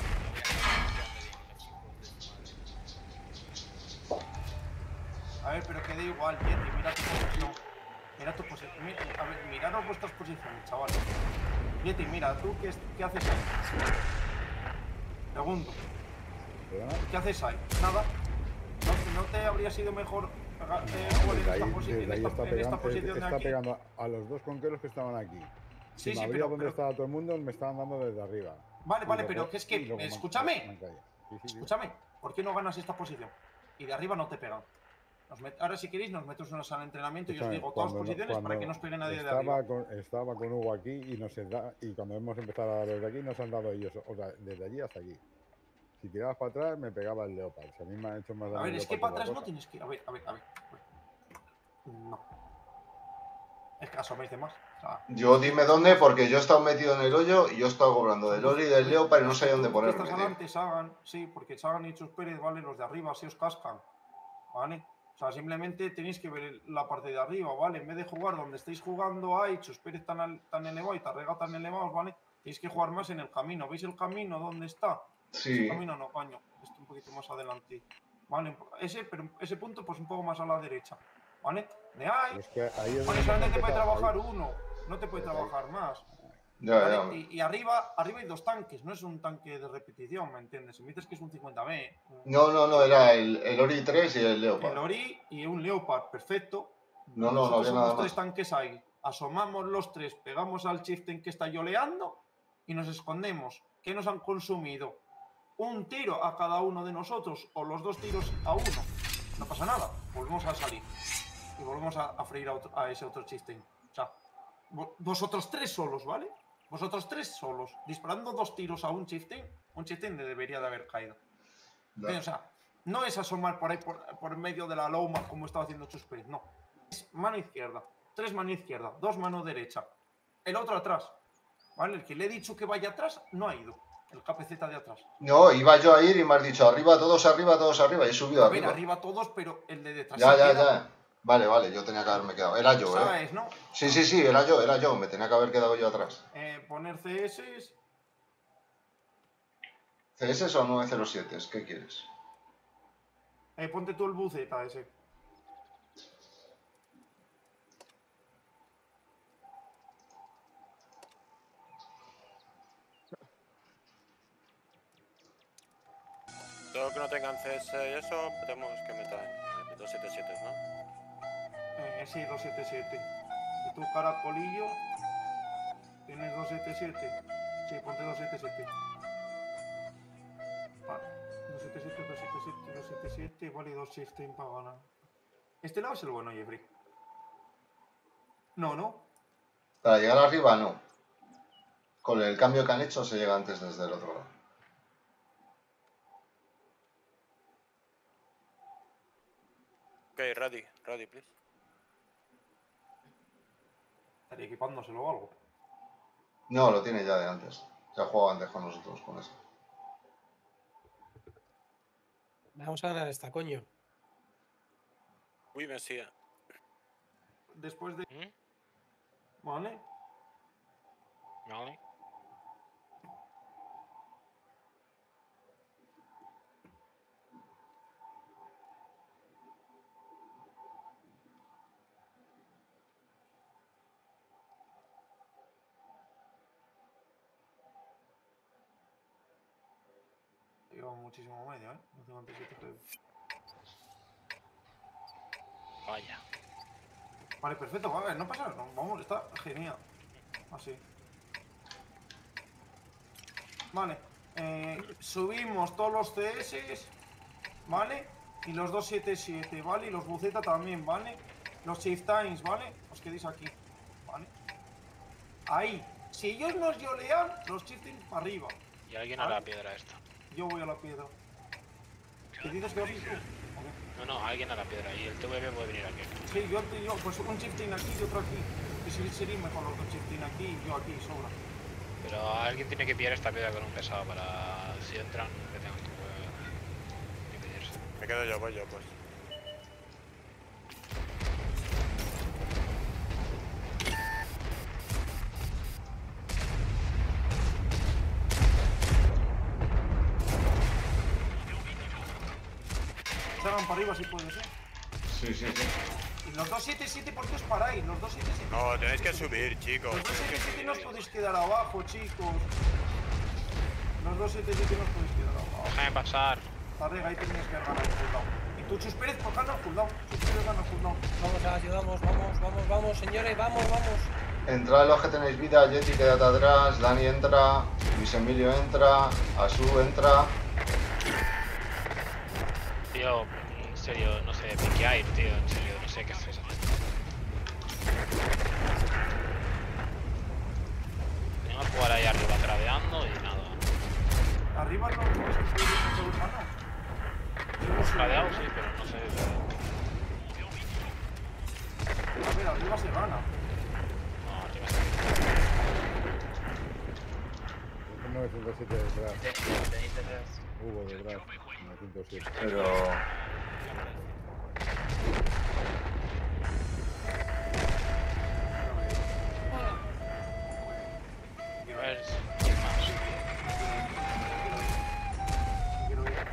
A ver, pero que da igual, Yeti, mira tu posición. Mira tu posición. Mira, a ver, miraros vuestras posiciones, chaval. Yeti, mira, ¿tú qué, es- qué haces ahí? Pregunto, ¿Perdona? ¿qué haces ahí? Nada. ¿No, no te habría sido mejor pegar- eh, jugar en Desde ahí, esta, posi- en desde ahí esta- está en esta pegando, posición de está aquí? pegando a los dos conqueros que estaban aquí. Si Sí, me sí, abría pero, donde pero- estaba todo el mundo, me estaban dando desde arriba. Vale, Y vale, luego- pero que es y que, luego me han- escúchame, me han caído. Sí, sí, sí. escúchame, ¿por qué no ganas esta posición? Y de arriba no te pegan. Nos met- Ahora si queréis nos metemos en una sala de entrenamiento y os Escúchame, digo todas cuando no- posiciones para cuando que no os pegue nadie de arriba. estaba con, estaba con Hugo aquí y nos da, y cuando hemos empezado a dar desde aquí nos han dado ellos, o sea, desde allí hasta aquí. Si tirabas para atrás me pegaba el Leopard. Si a mí me ha hecho más daño A ver, el es que Leopard para atrás la no roca. tienes que ir. A ver, a ver, a ver. a ver. No. Es que asoméis de más. O sea, Yo dime dónde, porque yo he estado metido en el hoyo y yo he estado cobrando del Ori y del Leopard y no sabía dónde tú que ponerme, estás tío. adelante, Sagan, sí, porque Sagan y Chus Pérez, vale, los de arriba sí os cascan. ¿Vale? O sea, simplemente tenéis que ver la parte de arriba, ¿vale? En vez de jugar donde estáis jugando ahí, Chus Pérez tan, al- tan elevado y Tarrega tan elevados, ¿vale? Tenéis que jugar más en el camino. ¿Veis el camino dónde está? Sí. Ese camino no, coño. Está un poquito más adelante. ¿Vale? Ese, pero ese punto, pues un poco más a la derecha. ¿Vale? De ahí. Es que ahí es Vale, donde solamente hemos te puede empezado, trabajar ahí. uno. No te puede Pues ahí. trabajar más. Ya, ¿Vale? ya. Y, y arriba, arriba hay dos tanques, no es un tanque de repetición, ¿me entiendes? Si me dices que es un cincuenta B, No, no, no, era el, el Ori tres y el el Leopard. Ori y un Leopard, perfecto. No, no, no Nosotros había somos nada tres más. tanques ahí. Asomamos los tres, pegamos al chieftain que está yoleando y nos escondemos. ¿Qué nos han consumido? Un tiro a cada uno de nosotros o los dos tiros a uno. No pasa nada, volvemos a salir y volvemos a, a freír a, otro- a ese otro chieftain. O sea, vo- vosotros tres solos, ¿vale? Vosotros tres solos, disparando dos tiros a un chieftain, un chieftain le debería de haber caído. Ya. O sea, no es asomar por ahí por, por medio de la loma como estaba haciendo Chus Pérez, no. Es mano izquierda, tres mano izquierda, dos mano derecha, el otro atrás. ¿Vale? El que le he dicho que vaya atrás no ha ido. El K P Z de atrás. No, iba yo a ir y me has dicho arriba, todos arriba, todos arriba. Y he subido A ver, arriba. arriba todos, pero el de detrás. Ya, se ya, queda. ya. Vale, vale, yo tenía que haberme quedado. Era yo, ¿eh? ¿Sabes, no? Sí, sí, sí, era yo, era yo. Me tenía que haber quedado yo atrás. Eh, poner C S. ¿C S o nueve cero siete? ¿Qué quieres? Eh, ponte tú el buceta ese. Todo lo que no tengan C S y eso, tenemos que meter en dos siete siete, ¿no? Eh, sí, dos siete siete. ¿Y tú, caracolillo? ¿Tienes dos siete siete? Sí, ponte dos siete siete. Vale. dos siete siete, dos siete siete, dos siete siete, vale, dos shifting para ganar. Este lado es el bueno, Jeffrey. No, no. Para llegar arriba, no. Con el cambio que han hecho se llega antes desde el otro lado. Ok, ready, ready, please. Estaría equipándoselo o algo. No, lo tiene ya de antes. Se ha jugado antes con nosotros con eso. Vamos a ganar esta, coño. Uy, Mesía. Después de. ¿Mm? Vale. Vale. Lleva muchísimo medio, ¿eh? No cincuenta y siete, creo. Vaya. Vale, perfecto, vale, no pasa nada. Vamos, está genial. Así. Vale. Eh, subimos todos los C S, ¿vale? Y los dos siete siete, ¿vale? Y los buceta también, ¿vale? Los chieftains, ¿vale? Os quedéis aquí, ¿vale? Ahí. Si ellos nos yolean, los chieftains para arriba. Y alguien a Vale. la piedra esta. Yo voy a la piedra. ¿Qué dices que vas a ir tú? Ok. No, no, alguien a la piedra. Y el T V B puede venir aquí. Sí, yo, yo, pues un chieftain aquí y otro aquí. Que si sería mejor los dos chieftain aquí y yo aquí, sobra. Pero alguien tiene que pillar esta piedra con un pesado para si entran que tengan que impedirse. Me quedo yo, voy yo, pues. Se hagan para arriba si puede ser. Sí, sí, sí. Y los dos siete siete, ¿por qué os paráis? Los dos siete siete. No, tenéis que subir, chicos. Los dos tenéis que siete siete no os subir. podéis quedar abajo, chicos. Los dos siete siete no os podéis quedar abajo. Déjame pasar. Tarrega, ahí tenías que ganar el cooldown. Y tú, Chus Pérez, pues gana el cooldown. Chus Pérez gana el cooldown. Vamos, ayudamos, vamos, vamos, vamos, señores, vamos, vamos. Entrad los que tenéis vida, Yeti quédate atrás, Dani entra, Luis Emilio entra, Asu entra. Tío, en serio, no sé, piquear, tío, en serio, no sé qué es eso. Venimos a jugar ahí arriba, tradeando y nada. Arriba no vamos a subir todo el mano. Tradeado sí, pero no sé. A ver, arriba se gana. No, arriba está. novecientos siete detrás. Tenéis detrás. Hugo detrás. novecientos siete. Pero... A ver, ¿quién más? Quiero ir.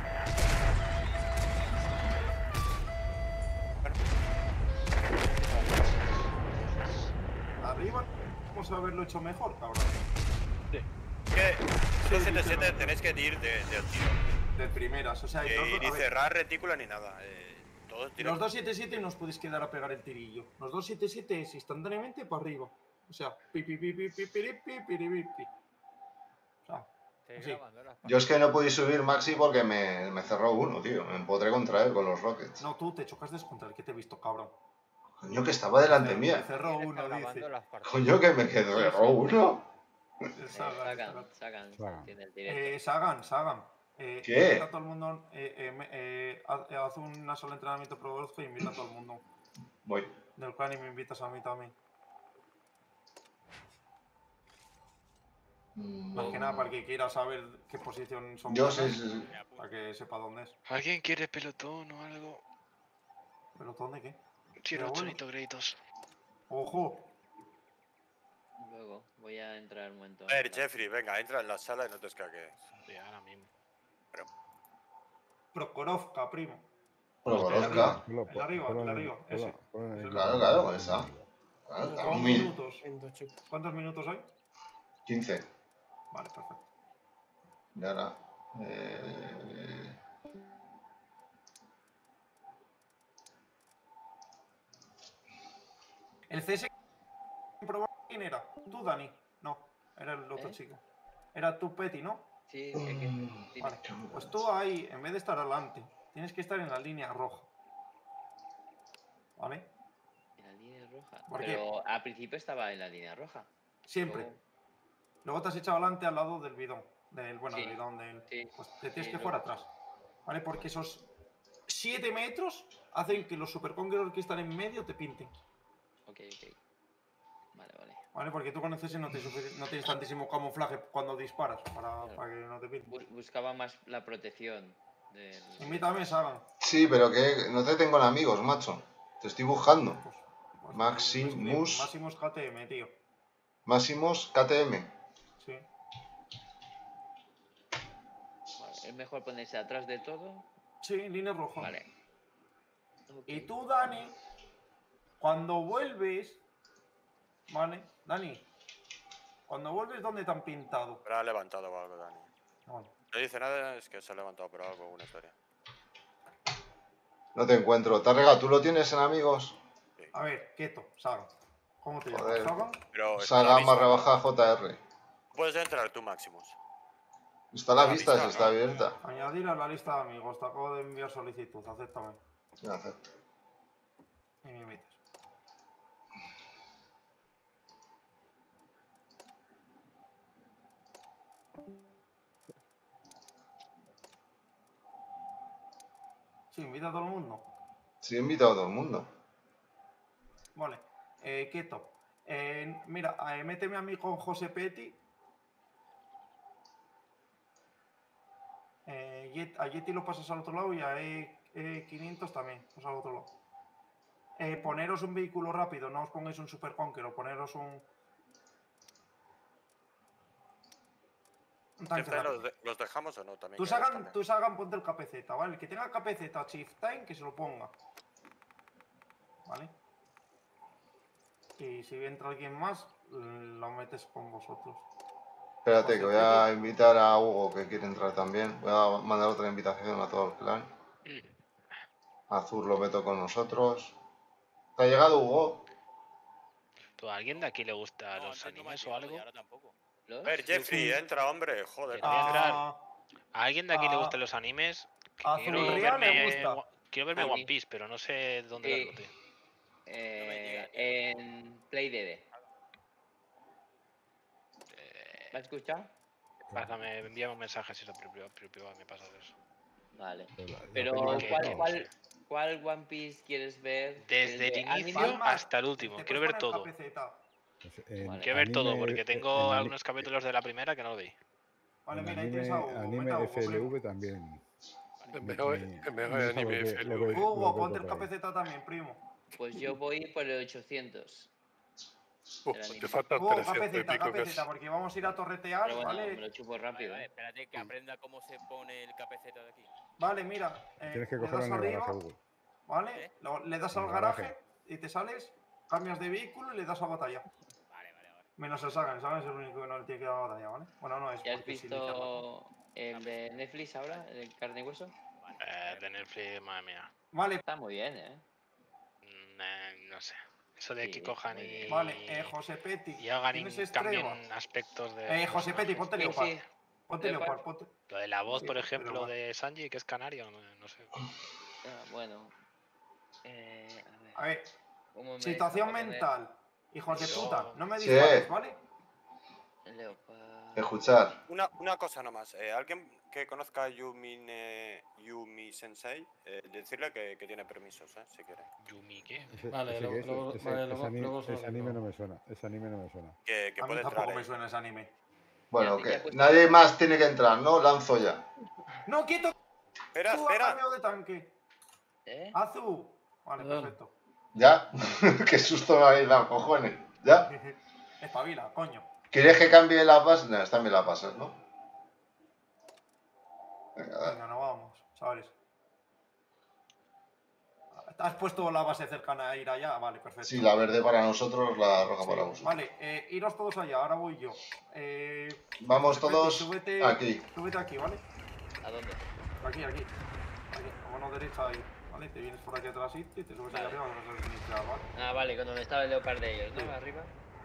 Arriba vamos a haberlo hecho mejor, cabrón. Que dos siete siete tenéis que ir de, de tiro. De primeras, o sea, Que y ir y todos- a ver, cerrar retícula ni nada. Eh, todos tiros. los dos siete siete no os podéis quedar a pegar el tirillo. Los dos siete siete es instantáneamente para arriba. O sea, pi pi pi pi pi pi pi pi pi pi. O sea, Estoy sí. grabando las Yo es que no podéis subir Maxi porque me, me cerró uno, tío. Me empotré contra él con los Rockets. No, tú te chocaste contra el que te he visto, cabrón. Coño, que estaba delante Me mía. cerró Tienes que uno, grabando dice. las partidas. Coño, que me cerró uno. Eh, Sagan, Sacan, Sagan. sacan. Sagan. Tiene el directo. Eh, Sagan, Sagan. Eh, ¿Qué? Invita a todo el mundo. Eh, eh, me- eh, haz, haz un solo entrenamiento pro golf e invita a todo el mundo Voy. del clan y me invitas a mí también. Más que nada para el que quiera saber qué posición son Yo buenas, sí, sí, sí. Me apunto. para que sepa dónde es. ¿Alguien quiere pelotón o algo? ¿Pero dónde qué? Quiero Pero bueno. ochonito créditos. ¡Ojo! Luego voy a entrar un momento. A ver, Jeffrey, venga, entra en la sala y no te escaques. Sí, ahora mismo. Prokhorovka, primo. Prokhorovka. Ponlo- El de arriba, ponlo el de en- arriba, ponlo- ese. ponlo en el- Claro, claro, esa. Claro, Dos claro, Dos mil. minutos. Venga, chico. ¿Cuántos minutos hay? quince. Vale, perfecto. Y ahora. Eh... ¿El C S quién era? ¿Tú, Dani? No, era el otro ¿Eh? chico. Era tú, Petty, ¿no? Sí, es que. dime. Vale. Pues tú ahí, en vez de estar adelante, tienes que estar en la línea roja. ¿Vale? En la línea roja. ¿Por qué? Pero al principio estaba en la línea roja. Siempre. Luego- Luego te has echado adelante al lado del bidón. Del, bueno, Sí, del bidón del. sí, Pues te tienes sí, que luego- jugar atrás. ¿Vale? Porque esos siete metros hacen que los superconquerors que están en medio te pinten. Ok, ok. Vale, vale. ¿Vale? Porque tú con el C S no, te sufici- no tienes tantísimo camuflaje cuando disparas para, para que no te pinten. Bu- buscaba más la protección del. Invítame, Sagan. Sí, pero que no te tengo en amigos, macho. Te estoy buscando. Pues, pues, Maximus. me escribe. Maximus K T M, tío. Máximos K T M. Sí. Vale, es mejor ponerse atrás de todo. Sí, línea roja. Vale. Ok. Y tú, Dani, cuando vuelves. ¿Vale? Dani, cuando vuelves, ¿dónde te han pintado? Pero ha levantado o algo, Dani. Vale. No dice nada, es que se ha levantado por algo, una historia. No te encuentro. Tarrega, ¿tú lo tienes en amigos? A ver, quieto, Sagan. ¿Cómo te llamas? Joder. ¿Sagan? Pero está Saga la más vista, ¿no? rebaja J R. Puedes entrar tú, Maximus. Está a la La vista, vista, si está ¿no? abierta. Añadir a la lista de amigos. Te acabo de enviar solicitud. Acéptame. Ya acepto. Y me invitas. Sí, invita a todo el mundo. Sí, he invitado a todo el mundo. Vale. Eh, quieto. Eh, mira, eh, méteme a mí con José Petty. Eh, Yet- a Yeti lo pasas al otro lado y a E, E quinientos también, pues al otro lado. Eh, poneros un vehículo rápido, no os pongáis un Super Conqueror, poneros un... Un tanque Chieftain, rápido. ¿los, de- los dejamos o no? También Tú que Sagan, cambien. tú Sagan, ponte el K P Z, ¿vale? El que tenga K P Z Chieftain, que se lo ponga. ¿Vale? Y si entra alguien más, lo metes con vosotros. Espérate, que voy a invitar a Hugo, que quiere entrar también. Voy a mandar otra invitación a todo el clan. Azur lo meto con nosotros. ¿Te ha llegado, Hugo? ¿Tú a alguien de aquí le gusta No, los antes no me ha animes o llegado y algo? ahora tampoco. ¿Los? A ver, Jeffrey, entra, hombre, joder. Que no voy a entrar. A, ¿A alguien de aquí le a- gustan los animes? Que a quiero Zurria le verme, gusta. Wa- quiero verme A mí. One Piece, pero no sé dónde Sí. verlo, tío. Eh, llega, en Play D D. Eh, ¿Me has escuchado? pásame, envíame un mensaje si es privado, privado, me pasas eso. Vale. Pero la- la Pero, peli me ha que- ¿cuál, gustado. cuál, ¿cuál One Piece quieres ver? Desde el de anime? inicio Palmas, hasta el último, te quiero puedes ver poner todo. K P Z. Pues en Vale. Quiero ver todo, anime, porque eh, tengo en ani- algunos capítulos de la primera que no lo vi. Vale, en mira, ahí tienes a anime, Hugo. anime Meta a Hugo, F L primo. V también. El Mi- mejor, mi- el mejor mi hija anime lo ve- F L lo ve- V. Hugo, lo ve ponte el todo por ahí. K P Z también, primo. Pues yo voy por el ochocientos. Uf, el anime. te falta Hugo, trescientos y K P Z, pico K P Z, casi. porque vamos a ir a torretear, Pero bueno, me ¿vale? lo chupo Vale, rápido. vale, espérate que aprenda cómo se pone el K P Z de aquí. Vale, mira. eh, Tienes que le cogerlo das en el arriba, garaje, Hugo. ¿vale? ¿Eh? Lo- le das En al el garaje. garaje y te sales, cambias de vehículo y le das a batalla. Vale, vale, vale. Menos el Sagan, el Sagan es el único que no le tiene que dar a batalla, ¿vale? Bueno, no es ¿Ya has porque si le dice algo. visto el de Netflix ahora? ¿El de carne y hueso? Eh, de Netflix, madre mía. Vale, Está muy bien, ¿eh? Mm, eh, no sé. Eso de Sí, que está cojan muy y, bien. vale, eh, José Petty. y hagan y ¿Tienes cambien estrella? aspectos de. Eh, José Petty, ponte Sí, Leopard. sí. Ponte Leopard. Leopard, ponte. Lo de la voz, Sí, por pero ejemplo, bueno. de Sanji, que es canario, no, no sé. Ah, bueno. Eh, a ver. A ver, ¿cómo me situación deja poner mental. Hijos de Yo- puta, no me Sí. dispares, ¿vale? el Leopard? Escuchar. Una, una cosa nomás, eh, alguien que conozca a Yumi, eh, Yumi Sensei, eh, decirle que, que tiene permisos, eh, si quiere. Yumi, ¿qué? Ese, Vale, ese luego- que es, luego- ese, vale, ese luego- ani- luego se lo ese anime digo. no me suena. Ese anime no me suena. Que, que A mí puede tampoco entrar me ahí. suena ese anime. Bueno, Ya, ya he que puesto- nadie más tiene que entrar, ¿no? Lanzo ya. ¡No, quieto! Espera, Tú, espera. cambio de tanque. ¿Eh? Azu. Vale, Perdón. perfecto. ¿Ya? Qué susto me habéis dado, cojones. ¿Ya? Espabila, coño. ¿Quieres que cambie las bases? No, esta me la pasas, ¿no? Venga, dale. Venga, no vamos, chavales. ¿Has puesto la base cercana a ir allá? Vale, perfecto. Sí, la verde para nosotros, la roja Sí, para vosotros. Vale, eh, iros todos allá, ahora voy yo. Eh, Vamos Petty, todos súbete- aquí. Súbete aquí, ¿vale? ¿A dónde? Aquí, aquí. Aquí, a mano derecha ahí. ¿Vale? Te vienes por aquí atrás y te subes ahí Vale. arriba, vas a iniciar, ¿vale? Ah, vale, con donde estaba el Leopard de ellos, ¿no? Sí. Arriba.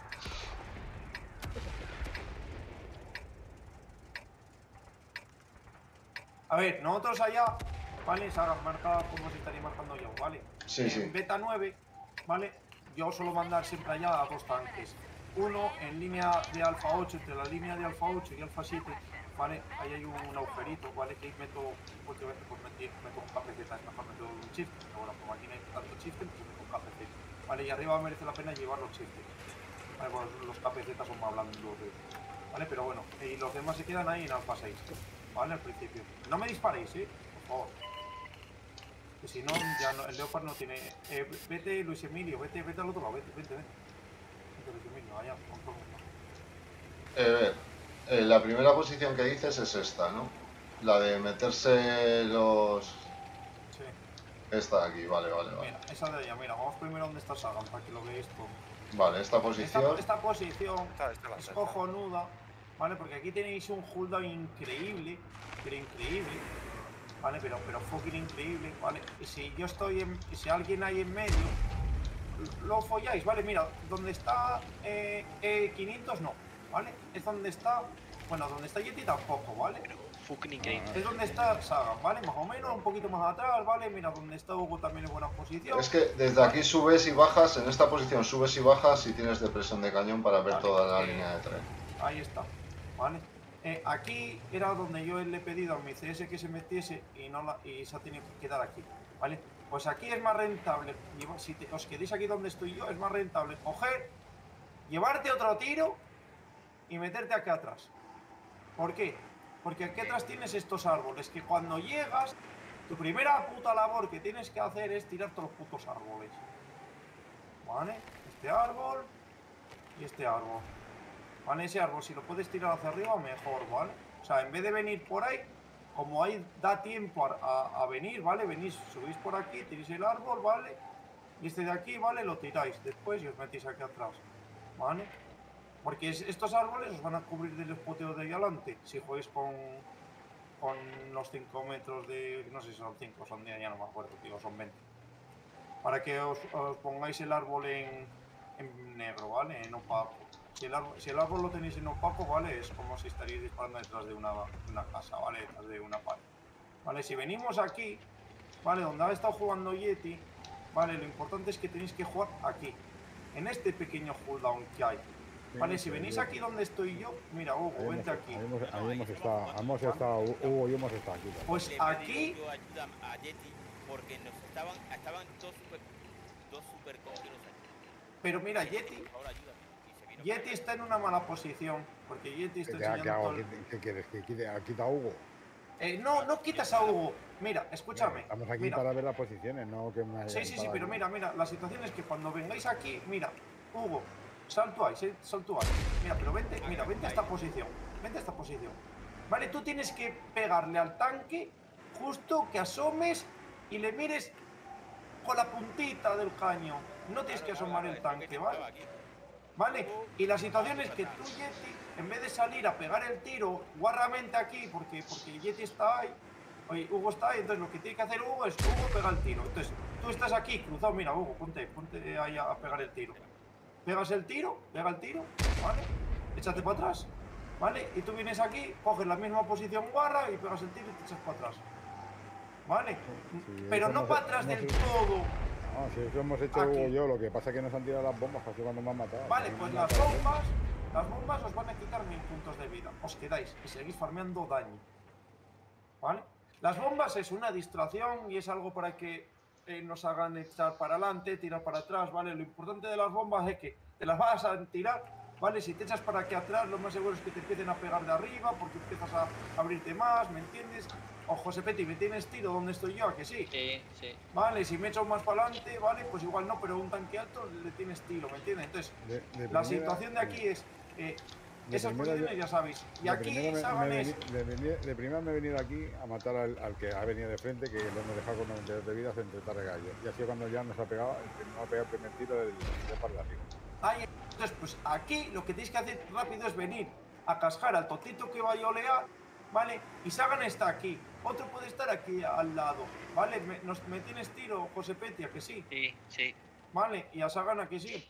A ver, nosotros allá, ¿vale? Se hagan marcada como se estaría marcando yo, ¿vale? Sí, en sí. beta nueve, ¿vale? Yo suelo mandar siempre allá a dos tanques. Uno en línea de alfa ocho, entre la línea de alfa ocho y alfa siete, ¿vale? Ahí hay un agujerito, ¿vale? Que ahí meto, últimamente pues metí, meto un K P Z, es mejor meto un shift, pero bueno, como aquí no hay tanto shift, pues meto un K P Z. ¿Vale? Y arriba merece la pena llevar los shift. Vale, pues los K P Z son más blandos, ¿vale? Pero bueno, y los demás se quedan ahí en alfa seis, ¿vale? Al principio. No me disparéis, ¿eh? Por favor. Que si no, ya no, el Leopard no tiene... Eh, vete, Luis Emilio, vete, vete al otro lado, vete, vete, vete. Vete, Luis Emilio, allá, con todo el mundo. Eh, eh, la primera posición que dices es esta, ¿no? La de meterse los... Sí, Esta de aquí, vale, vale, vale. mira, esa de allá, mira, vamos primero donde está Sagan, para que lo veáis todo. Vale, esta Esta, posición... esta posición Esta, esta va a es ser. cojonuda, ¿vale? Porque aquí tenéis un cooldown increíble, pero increíble, ¿vale? Pero, pero fucking increíble, ¿vale? Y si yo estoy en... y si alguien hay en medio, lo folláis, ¿vale? Mira, donde está eh, eh, quinientos no, ¿vale? Es donde está... Bueno, donde está Yeti tampoco, ¿vale? Fucking increíble. Es donde está Sagan, ¿vale? Más o menos, un poquito más atrás, ¿vale? Mira, donde está Hugo también en buena posición. Es que desde aquí subes y bajas, en esta posición subes y bajas y tienes depresión de cañón para ver Vale, toda la eh, línea de tren. Ahí está, ¿vale? Eh, aquí era donde yo le he pedido a mi C S que se metiese y, no la, y se ha tenido que quedar aquí, ¿vale? Pues aquí es más rentable, lleva- si te- os quedáis aquí donde estoy yo, es más rentable coger, llevarte otro tiro y meterte aquí atrás. ¿Por qué? Porque aquí atrás tienes estos árboles que cuando llegas, tu primera puta labor que tienes que hacer es tirar todos los putos árboles. ¿Vale? Este árbol y este árbol. ¿Vale? Ese árbol, si lo puedes tirar hacia arriba, mejor, ¿vale? O sea, en vez de venir por ahí, como ahí da tiempo a, a- a venir, ¿vale? Venís, subís por aquí, tiráis el árbol, ¿vale? Y este de aquí, ¿vale? Lo tiráis después y os metéis aquí atrás, ¿vale? Porque es- estos árboles os van a cubrir del espoteo de ahí adelante, si jugáis con, con los cinco metros de... no sé si son cinco, son diez, ya no me acuerdo, tío, son veinte. Para que os, os pongáis el árbol en, en negro, ¿vale? En opaco. Si el, árbol, si el árbol lo tenéis en opaco, ¿vale? Es como si estaríais disparando detrás de una, una casa, ¿vale? Detrás de una pared. ¿Vale? Si venimos aquí, ¿vale? Donde ha estado jugando Yeti, ¿vale? Lo importante es que tenéis que jugar aquí, en este pequeño cooldown que hay. ¿Vale? Si venís aquí donde estoy yo, mira, Hugo, Ahí vente hemos, aquí. ahí hemos, ahí hemos estado, hemos estado, Hugo y hemos estado aquí. ¿vale? Pues Le pedí aquí, yo ayuda a Yeti porque nos estaban, estaban dos super, dos super cogidos aquí. pero mira, Yeti, Por favor, ayúdame. Y se vino Yeti para está en una mala posición, porque Yeti está ¿Qué, qué enseñando hago? todo el- ¿Qué, qué quieres? ¿Que quite, quita a Hugo? Eh, no, no quitas a Hugo. Mira, escúchame. Estamos aquí Mira. para ver las posiciones, no que me Sí, sí, sí, pero mira, mira, la situación es que cuando vengáis aquí, mira, Hugo, sal tú ahí, sí, sal tú ahí. Mira, pero vente, mira, vente a esta posición, vente a esta posición. Vale, tú tienes que pegarle al tanque justo que asomes y le mires con la puntita del caño. No tienes que asomar el tanque, ¿vale? ¿Vale? Y la situación es que tú, Yeti, en vez de salir a pegar el tiro guarramente aquí, porque, porque Yeti está ahí, oye, Hugo está ahí, entonces lo que tiene que hacer Hugo es Hugo pega el tiro. Entonces, tú estás aquí cruzado, mira, Hugo, ponte, ponte ahí a, a pegar el tiro. Pegas el tiro, pega el tiro, ¿vale? Échate para atrás, ¿vale? Y tú vienes aquí, coges la misma posición guarra y pegas el tiro y te echas para atrás. ¿Vale? Sí, Pero eso no hemos- para atrás hemos del hecho- todo. No, si eso hemos hecho Aquí. Hugo y yo, lo que pasa es que nos han tirado las bombas, casi cuando me han matado. Vale, Me pues han las matado. bombas, las bombas os van a quitar mil puntos de vida. Os quedáis y seguís farmeando daño. ¿Vale? Las bombas es una distracción y es algo para que eh, nos hagan echar para adelante, tirar para atrás, ¿vale? Lo importante de las bombas es que te las vas a tirar, ¿vale? Si te echas para aquí atrás, lo más seguro es que te empiecen a pegar de arriba porque empiezas a abrirte más, ¿me entiendes? O José Peti, ¿me tienes tiro donde estoy yo? ¿A que sí? Sí, sí. Vale, si me echo más para adelante, vale, pues igual no, pero un tanque alto le tienes tiro, ¿me entiendes? Entonces, De- de la primera- situación de aquí es, eh, de esas primera posiciones yo- ya sabéis. Y de aquí primera me- Sagan me es, veni- de, veni- de primera me he venido aquí a matar al, al que ha venido de frente, que lo hemos dejado con noventa y dos de vidas entre Tárrega y yo. Y así cuando ya nos ha pegado, el que nos ha pegado el primer tiro del de par de arriba. ahí, entonces, pues aquí lo que tenéis que hacer rápido es venir a cascar al totito que vaya a olear, ¿vale? Y Sagan está aquí, otro puede estar aquí al lado, ¿vale? Me, nos- me tienes tiro, José Peti, ¿a que sí? Sí, sí. ¿Vale? Y a Sagan ¿a que sí?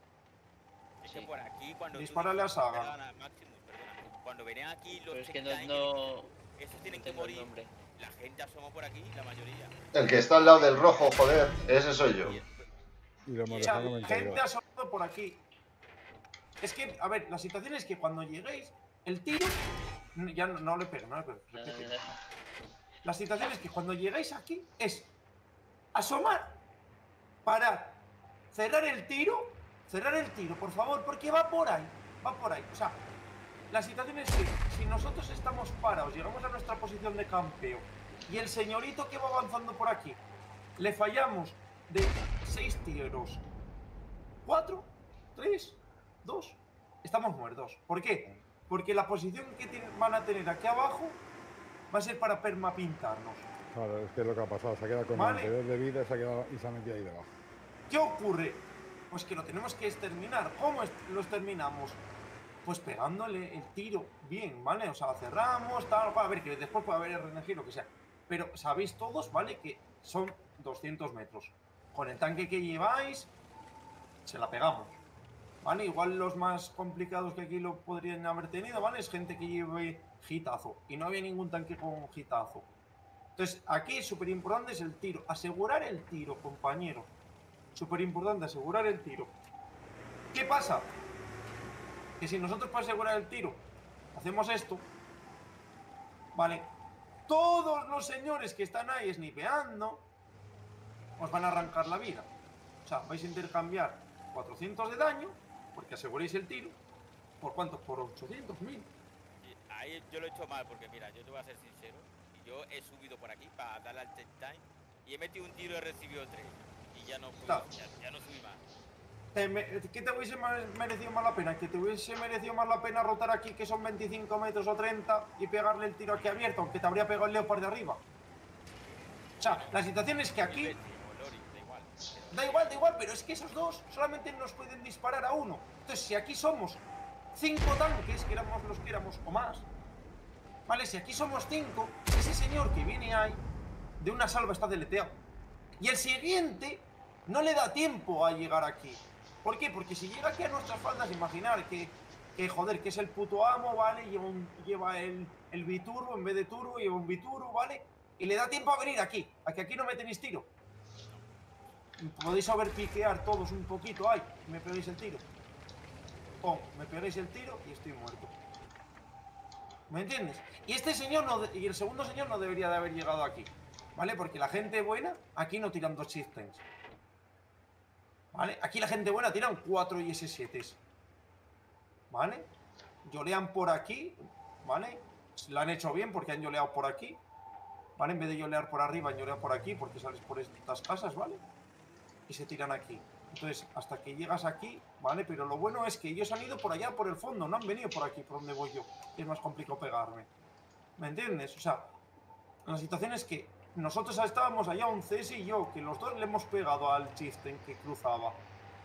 Es que por aquí, cuando tú Dispárale dices- a Saga. perdona, Maximus, perdona. Cuando venían aquí los Pero es que no, Tech no, Tiger, esos tienen no que tengo el morir. nombre. La gente asoma por aquí, la mayoría. El que está al lado del rojo, joder, ese soy yo. Y lo hemos O sea, dejado noventa y gente dos. asomando por aquí. Es que, a ver, la situación es que cuando lleguéis, el tiro. Ya no, no le pego, no le pego. No, no, repite. no. La situación es que cuando llegáis aquí es asomar, parar, cerrar el tiro, cerrar el tiro, por favor, porque va por ahí, va por ahí. O sea, la situación es que si nosotros estamos parados, llegamos a nuestra posición de campeo y el señorito que va avanzando por aquí, le fallamos de seis tiros, cuatro, tres, dos, estamos muertos. ¿Por qué? Porque la posición que tienen- van a tener aquí abajo va a ser para permapintarnos. Claro, es que es lo que ha pasado. Se ha quedado con Vale. noventa y dos de vida y se ha, quedado, y se ha metido ahí debajo. ¿Qué ocurre? Pues que lo tenemos que exterminar. ¿Cómo es- lo exterminamos? Pues pegándole el tiro bien, ¿vale? O sea, cerramos, tal, a ver, que después puede haber R N G, lo que sea. Pero sabéis todos, ¿vale? Que son doscientos metros. Con el tanque que lleváis, se la pegamos. ¿Vale? Igual los más complicados que aquí lo podrían haber tenido, ¿vale? Es gente que lleve gitazo. Y no había ningún tanque con gitazo. Entonces, aquí súper importante es el tiro. Asegurar el tiro, compañeros. Súper importante, asegurar el tiro. ¿Qué pasa? Que si nosotros para asegurar el tiro hacemos esto, ¿vale? Todos los señores que están ahí snipeando os van a arrancar la vida. O sea, vais a intercambiar cuatrocientos de daño, porque aseguréis el tiro. ¿Por cuánto? Por ochocientos mil. Y ahí yo lo he hecho mal, porque mira, yo te voy a ser sincero. Y yo he subido por aquí para darle al tech time y he metido un tiro y he recibido tres. Y ya no pude, Claro. ya, ya no subí más. Eh, me- ¿Qué te hubiese ma- merecido más la pena? ¿Que te hubiese merecido más la pena rotar aquí, que son veinticinco metros o treinta, y pegarle el tiro aquí abierto, aunque te habría pegado el Leopard de arriba? O sea, la situación es que aquí... Betty o Lori, da igual. Da igual, da igual, pero es que esos dos solamente nos pueden disparar a uno. Entonces, si aquí somos cinco tanques, que éramos los que éramos, o más, ¿vale? Si aquí somos cinco, ese señor que viene ahí, de una salva está deleteado. Y el siguiente no le da tiempo a llegar aquí. ¿Por qué? Porque si llega aquí a nuestras faldas, imaginar que, que joder, que es el puto amo, ¿vale? Lleva, un, lleva el, el biturbo en vez de turbo, lleva un biturbo, ¿vale? Y le da tiempo a venir aquí, a que aquí no me tenéis tiro. Podéis saber piquear todos un poquito, ay, me pegáis el tiro. Oh, me pegáis el tiro y estoy muerto. ¿Me entiendes? Y este señor no, y el segundo señor no debería de haber llegado aquí, ¿vale? Porque la gente buena aquí no tiran dos chieftains, ¿vale? Aquí la gente buena tiran cuatro I S siete, ¿vale? Yolean por aquí, ¿vale? Lo han hecho bien porque han yoleado por aquí, ¿vale? En vez de yolear por arriba, han yoleado por aquí porque sales por estas casas, ¿vale? Y se tiran aquí. Entonces, hasta que llegas aquí, ¿vale? Pero lo bueno es que ellos han ido por allá, por el fondo, no han venido por aquí, por donde voy yo. Es más complicado pegarme. ¿Me entiendes? O sea, la situación es que nosotros estábamos allá, un C S y yo, que los dos le hemos pegado al chieftain que cruzaba.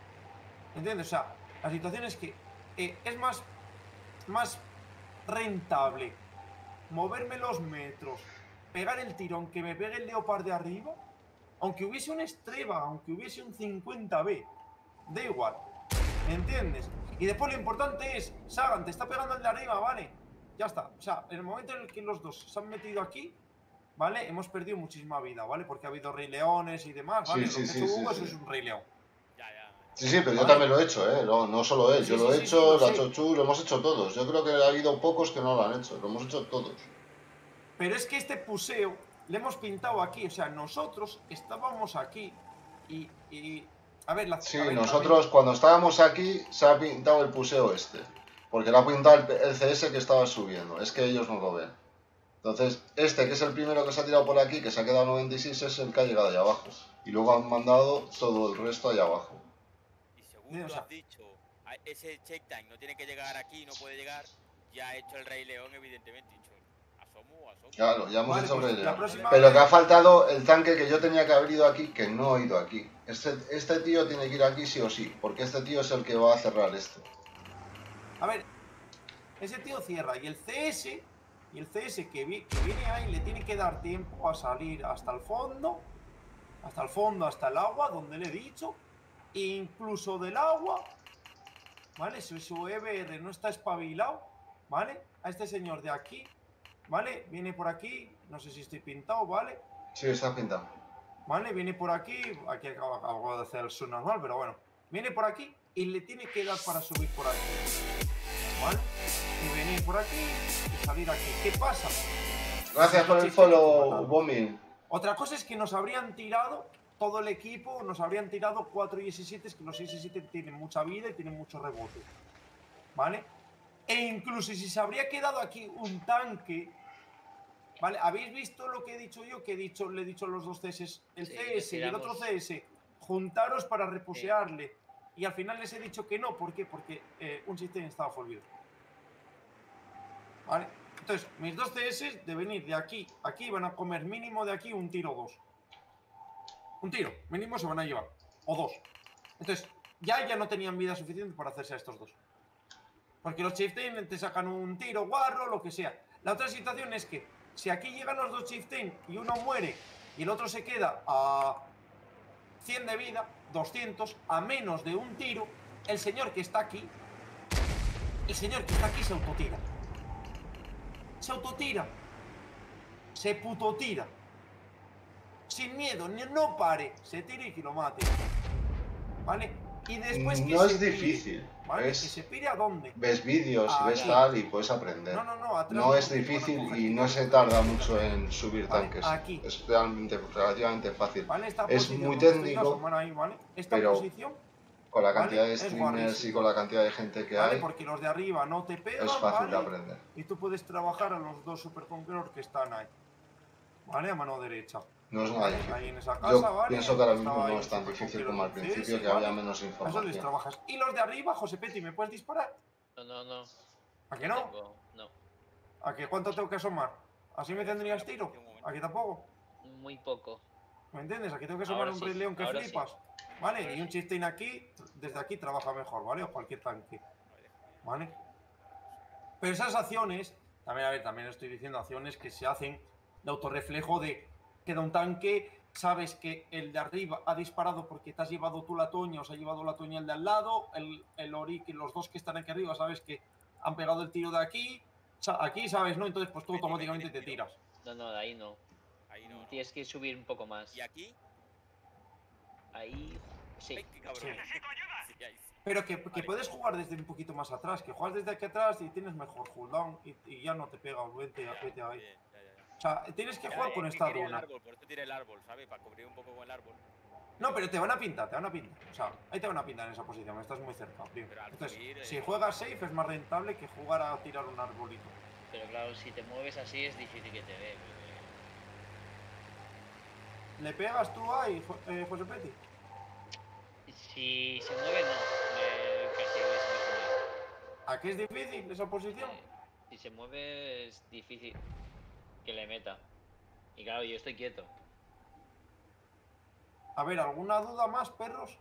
¿Me entiendes? O sea, la situación es que eh, es más, más rentable moverme los metros, pegar el tirón, que me pegue el leopard de arriba. Aunque hubiese un Estreba, aunque hubiese un cincuenta B, da igual, ¿me entiendes? Y después lo importante es, Sagan, te está pegando el de arriba, ¿vale? Ya está, o sea, en el momento en el que los dos se han metido aquí, ¿vale? Hemos perdido muchísima vida, ¿vale? Porque ha habido rey leones y demás, ¿vale? Sí, sí, lo que sí, ha hecho sí, Hugo, sí. eso es un rey león. Sí, sí, pero yo Vale. también lo he hecho, ¿eh? No, no solo él, Sí, yo sí, lo he sí, sí, hecho, lo lo ha sé. hecho Chu, lo hemos hecho todos. Yo creo que ha habido pocos que no lo han hecho, lo hemos hecho todos. Pero es que este puseo le hemos pintado aquí, o sea, nosotros estábamos aquí y... y a ver, la, Sí, a ver, nosotros también- cuando estábamos aquí se ha pintado el puseo este. Porque le ha pintado el, el C S que estaba subiendo. Es que ellos no lo ven. Entonces, este que es el primero que se ha tirado por aquí, que se ha quedado noventa y seis, es el que ha llegado allá abajo. Y luego han mandado todo el resto allá abajo. Y según Sí, o tú sea- has dicho, a- ese check time no tiene que llegar aquí, no puede llegar, ya ha hecho el Rey León, evidentemente. Dicho, asomo, asomo. Claro, ya hemos Vale, hecho pues, Rey la León. próxima Pero vez- que ha faltado el tanque que yo tenía que haber ido aquí, que no he ido aquí. Este, este tío tiene que ir aquí sí o sí, porque este tío es el que va a cerrar esto. A ver, ese tío cierra y el C S, y el C S que, vi- que viene ahí le tiene que dar tiempo a salir hasta el fondo, hasta el fondo, hasta el agua, donde le he dicho, e incluso del agua, ¿vale? Si su E B R no está espabilado, ¿vale? A este señor de aquí, ¿vale? Viene por aquí, no sé si estoy pintado, ¿vale? Sí, está pintado. ¿Vale? Viene por aquí, aquí acabo, acabo de hacer el sur normal, pero bueno. Viene por aquí y le tiene que dar para subir por aquí. ¿Vale? Y venir por aquí y salir aquí. ¿Qué pasa? Gracias por el follow, Bombing. Otra cosa es que nos habrían tirado, todo el equipo, nos habrían tirado cuatro I S siete, que los I S siete tienen mucha vida y tienen mucho rebote. ¿Vale? E incluso si se habría quedado aquí un tanque, ¿vale? ¿Habéis visto lo que he dicho yo? Que he dicho, le he dicho a los dos C S, el Sí, C S y el otro tiramos. C S, juntaros para repusearle. Y al final les he dicho que no, ¿por qué? Porque eh, un sistema estaba forbido. ¿Vale? Entonces, mis dos C S de venir de aquí a aquí van a comer mínimo de aquí un tiro o dos. Un tiro, mínimo se van a llevar. O dos. Entonces, ya, ya no tenían vida suficiente para hacerse a estos dos. Porque los chieftain te sacan un tiro, guarro, lo que sea. La otra situación es que si aquí llegan los dos chieftain y uno muere y el otro se queda a cien de vida, doscientos, a menos de un tiro, el señor que está aquí, el señor que está aquí se autotira. Se autotira. Se putotira. Sin miedo, ni no pare. Se tire y que lo mate. ¿Vale? Y después que No se es pire, difícil. ¿vale? Es- Que se pire a dónde. Ves vídeos, Ah, ves aquí. tal y puedes aprender. No, no, no, atrás No no, es porque te van a difícil coger y no tiros. se tarda mucho en subir Vale, tanques. aquí. Es realmente, relativamente fácil. ¿Vale? Esta Es posición muy donde estoy yo, técnico, asomar ahí, ¿vale? Esta pero posición, con la ¿vale? cantidad de Es streamers y guarrísimo. con la cantidad de gente que ¿vale? hay, Porque los de arriba no te pegan, es fácil de ¿vale? aprender. Y tú puedes trabajar a los dos superconquerors que están ahí. ¿Vale? A mano derecha. No es nada ¿Vale? difícil. Ahí en esa casa, Yo ¿vale? pienso que ahora Estaba mismo ahí no un es tan difícil como al superconqueror principio, C S, que había ¿vale? menos A esos les información. trabajas. Y los de arriba, José Peti, ¿me puedes disparar? No, no, no. ¿A que no? Tengo- no. ¿A que cuánto tengo que asomar? ¿Así me tendrías tiro? ¿A que tampoco? Muy poco. ¿Me entiendes? Aquí tengo que asomar Ahora un sí, Rey León que ahora sí. flipas. ¿Vale? Ahora Y un sí. chieftain aquí, desde aquí trabaja mejor, ¿vale? O cualquier tanque. ¿Vale? Pero esas acciones, también, a ver, también estoy diciendo acciones que se hacen de autorreflejo de queda un tanque, sabes que el de arriba ha disparado porque te has llevado tú la toña o se ha llevado la toña el de al lado, el, el Orik y los dos que están aquí arriba, sabes que han pegado el tiro de aquí, aquí, ¿sabes? ¿No? Entonces, pues tú Dime, automáticamente dime, te tiro. tiras. No, no, de ahí no. Ahí no, ¿no? Tienes que subir un poco más. ¿Y aquí? Ahí, sí. Ay, qué cabrón. Sí. Sí, ahí sí. Pero que, que Vale. puedes jugar desde un poquito más atrás, que juegas desde aquí atrás y tienes mejor cooldown y, y ya no te pega, vete, Ya, vete ahí. bien, ya, ya, ya. O sea, tienes que Ya, jugar es con que esta quería el runa. árbol, por eso tiré el árbol, ¿sabes? Para cubrir un poco con el árbol. No, pero te van a pintar, te van a pintar. O sea, ahí te van a pintar en esa posición, estás muy cerca, primo. Pero al Entonces, subir, si eh, juegas safe es más rentable que jugar a tirar un arbolito. Pero claro, si te mueves así es difícil que te dé. ¿Le pegas tú ahí, Jo- eh, José Peti? porque Si se mueve, no. Me casi es más ¿A qué es difícil esa posición? Si se mueve es difícil que le meta. Y claro, yo estoy quieto. A ver, ¿alguna duda más, perros?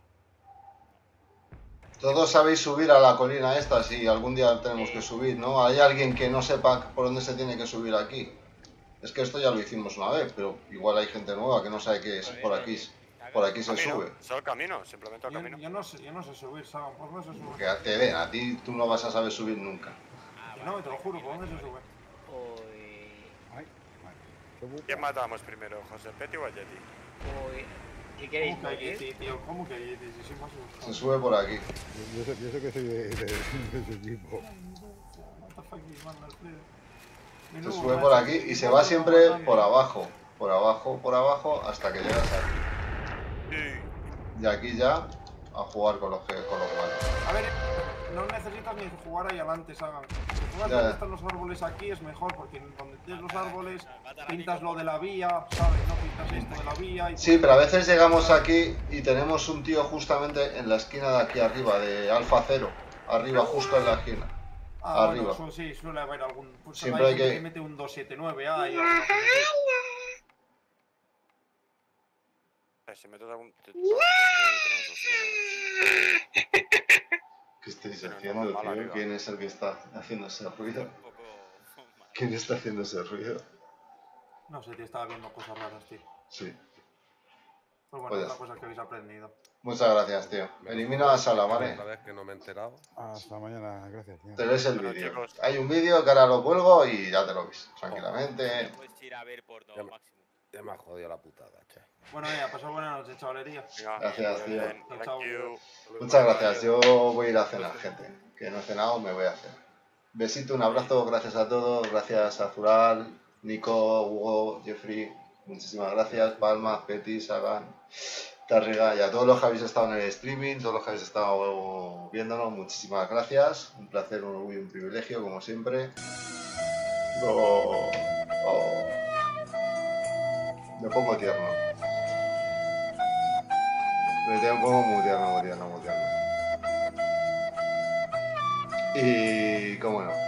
Todos sabéis subir a la colina esta, si algún día tenemos Sí. que subir, ¿no? ¿Hay alguien que no sepa por dónde se tiene que subir aquí? Es que esto ya lo hicimos una vez, pero igual hay gente nueva que no sabe que es por aquí, por aquí se Camino, sube. solo camino, simplemente al Yo, camino. yo no sé, yo no sé subir, Sagan, ¿por dónde se sube? Que te den, a ti tú no vas a saber subir nunca. Ah, Que vale, no, te lo vale, juro, vale, ¿por dónde se vale. sube? Uy. Ay, madre. Qué puta. ¿Quién matamos primero, José Peti o a Yeti? Uy. ¿Qué queréis ¿Cómo que hay morir? Yeti, tío? ¿Cómo que hay Yeti? Si soy más Se buscado. sube por aquí. Yo, yo sé, yo sé que soy de, de, de ese equipo. What the fuck is man, Alfredo? Se Menudo sube macho, por aquí y se va menudo siempre macho. por abajo, por abajo, por abajo, hasta que llegas aquí. Sí. Y aquí ya a jugar con los, que- con los malos. A ver, no necesitas ni jugar ahí adelante, Sagan. Si juegas Ya, donde ya. están los árboles aquí es mejor, porque donde tienes los árboles Mata a la pintas Nico. lo de la vía, ¿sabes? No pintas esto de la vía y... Sí, pero a veces llegamos aquí y tenemos un tío justamente en la esquina de aquí arriba, de Alfa Cero. Arriba, justo en la esquina. Ah, arriba. bueno, su- sí, suele haber algún... Pues Siempre hay hay gente que- que mete un dos siete nueve ahí, alguna cosa así. Eh, Si metes algún... te- te- tenemos los trenes. ¿Qué estáis Pero no haciendo, más mal tío? arriba. ¿Quién es el que está haciendo ese ruido? Un poco mal. ¿Quién está haciendo ese ruido? No sé, tío, estaba viendo cosas raras, tío. Sí. Pues bueno, Pues ya otra está. cosa que habéis aprendido. Muchas gracias, tío. Menos Elimina mal a Sala, que ¿vale? Otra vez que no me he enterado. Hasta mañana, gracias. señor. Te ves el Bueno, vídeo. chicos. Hay un vídeo que ahora lo cuelgo y ya te lo ves. Tranquilamente. Puedes ir a ver por Ya todo me- máximo. Ya me ha jodido la putada, che. Bueno, ya, pasó buena noche, chavalería. Venga, Gracias, muy tío. bien, Chao, thank chao. you. Muchas gracias. Yo voy a ir a cenar, gente. Que no he cenado, me voy a hacer. Besito, un abrazo. Gracias a todos. Gracias a Zural, Nico, Hugo, Jeffrey. Muchísimas gracias. Palma, Peti, Sagan, Tarrega y a todos los que habéis estado en el streaming, todos los que habéis estado viéndonos. Muchísimas gracias. Un placer, un orgullo y un privilegio, como siempre. Oh, oh. Me pongo tierno. Me pongo muy tierno, muy tierno, muy tierno. Y cómo no.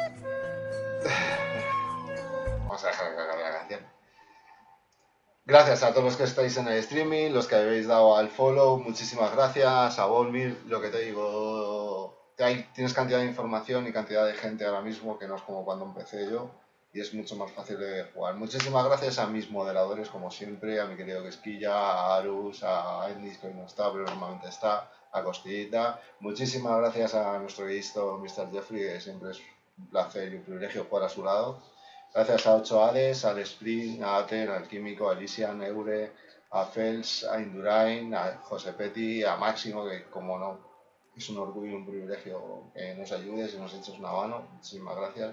Vamos a dejar que acabe la canción. Gracias a todos los que estáis en el streaming, los que habéis dado al follow, muchísimas gracias. A Volmir, lo que te digo, hay- tienes cantidad de información y cantidad de gente ahora mismo que no es como cuando empecé yo y es mucho más fácil de jugar. Muchísimas gracias a mis moderadores, como siempre, a mi querido Quesquilla, a Arus, a Endis, que hoy no está, pero normalmente está, a Costillita. Muchísimas gracias a nuestro guionista mister Jeffrey, que siempre es un placer y un privilegio jugar a su lado. Gracias a ocho Hades, al Spring, a Aten, al Químico, a Elysian, Eure, a Fels, a Indurain, a José Peti, a Máximo, que como no, es un orgullo y un privilegio que nos ayudes y nos eches una mano. Muchísimas gracias.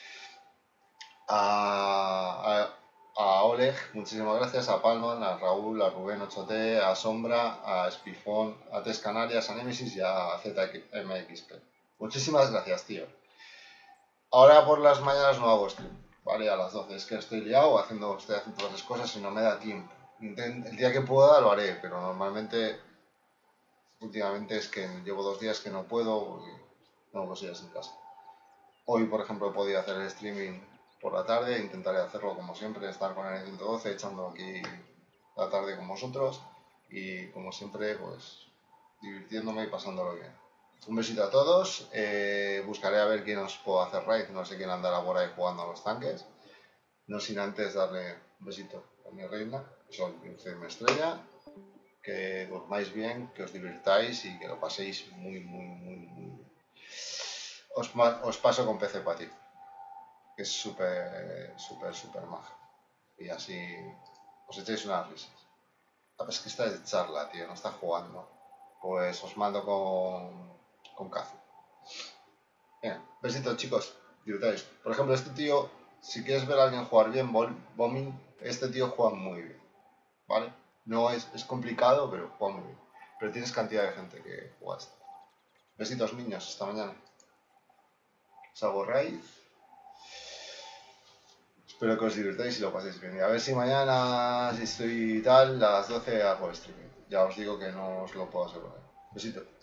A, a, a Oleg, muchísimas gracias, a Palman, a Raúl, a Rubén ocho T, a Sombra, a Spifón, a Test Canarias, a Nemesis y a Z M X P. Muchísimas gracias, tío. Ahora por las mañanas no hago stream, ¿vale? A las doce, es que estoy liado, haciendo, estoy haciendo todas las cosas y no me da tiempo. Intent- el día que pueda lo haré, pero normalmente, últimamente es que llevo dos días que no puedo porque tengo cosillas en casa. Hoy, por ejemplo, he podido hacer el streaming por la tarde, intentaré hacerlo como siempre, estar con el ciento doce, echando aquí la tarde con vosotros y como siempre, pues divirtiéndome y pasándolo bien. Un besito a todos, eh, buscaré a ver quién os puedo hacer raid, no sé quién andará por ahí jugando a los tanques, no sin antes darle un besito. con mi reina, que soy mi estrella. Que durmáis bien, que os divirtáis y que lo paséis muy, muy, muy, muy bien. Os, os paso con P C para ti, que es súper, súper, súper maja. Y así os echáis unas risas. Ah, pues es que está de charla, tío, no está jugando. Pues os mando con, con Kazu. Bien, besitos, chicos, divirtáis. Por ejemplo, este tío, si quieres ver a alguien jugar bien bombing, este tío juega muy bien, ¿vale? No es, es complicado, pero juega muy bien. Pero tienes cantidad de gente que juega esto. Besitos, niños, hasta mañana. Salvo raíz. Espero que os divirtáis y lo paséis bien. Y a ver si mañana, si estoy tal, a las doce hago streaming. Ya os digo que no os lo puedo asegurar. Besitos.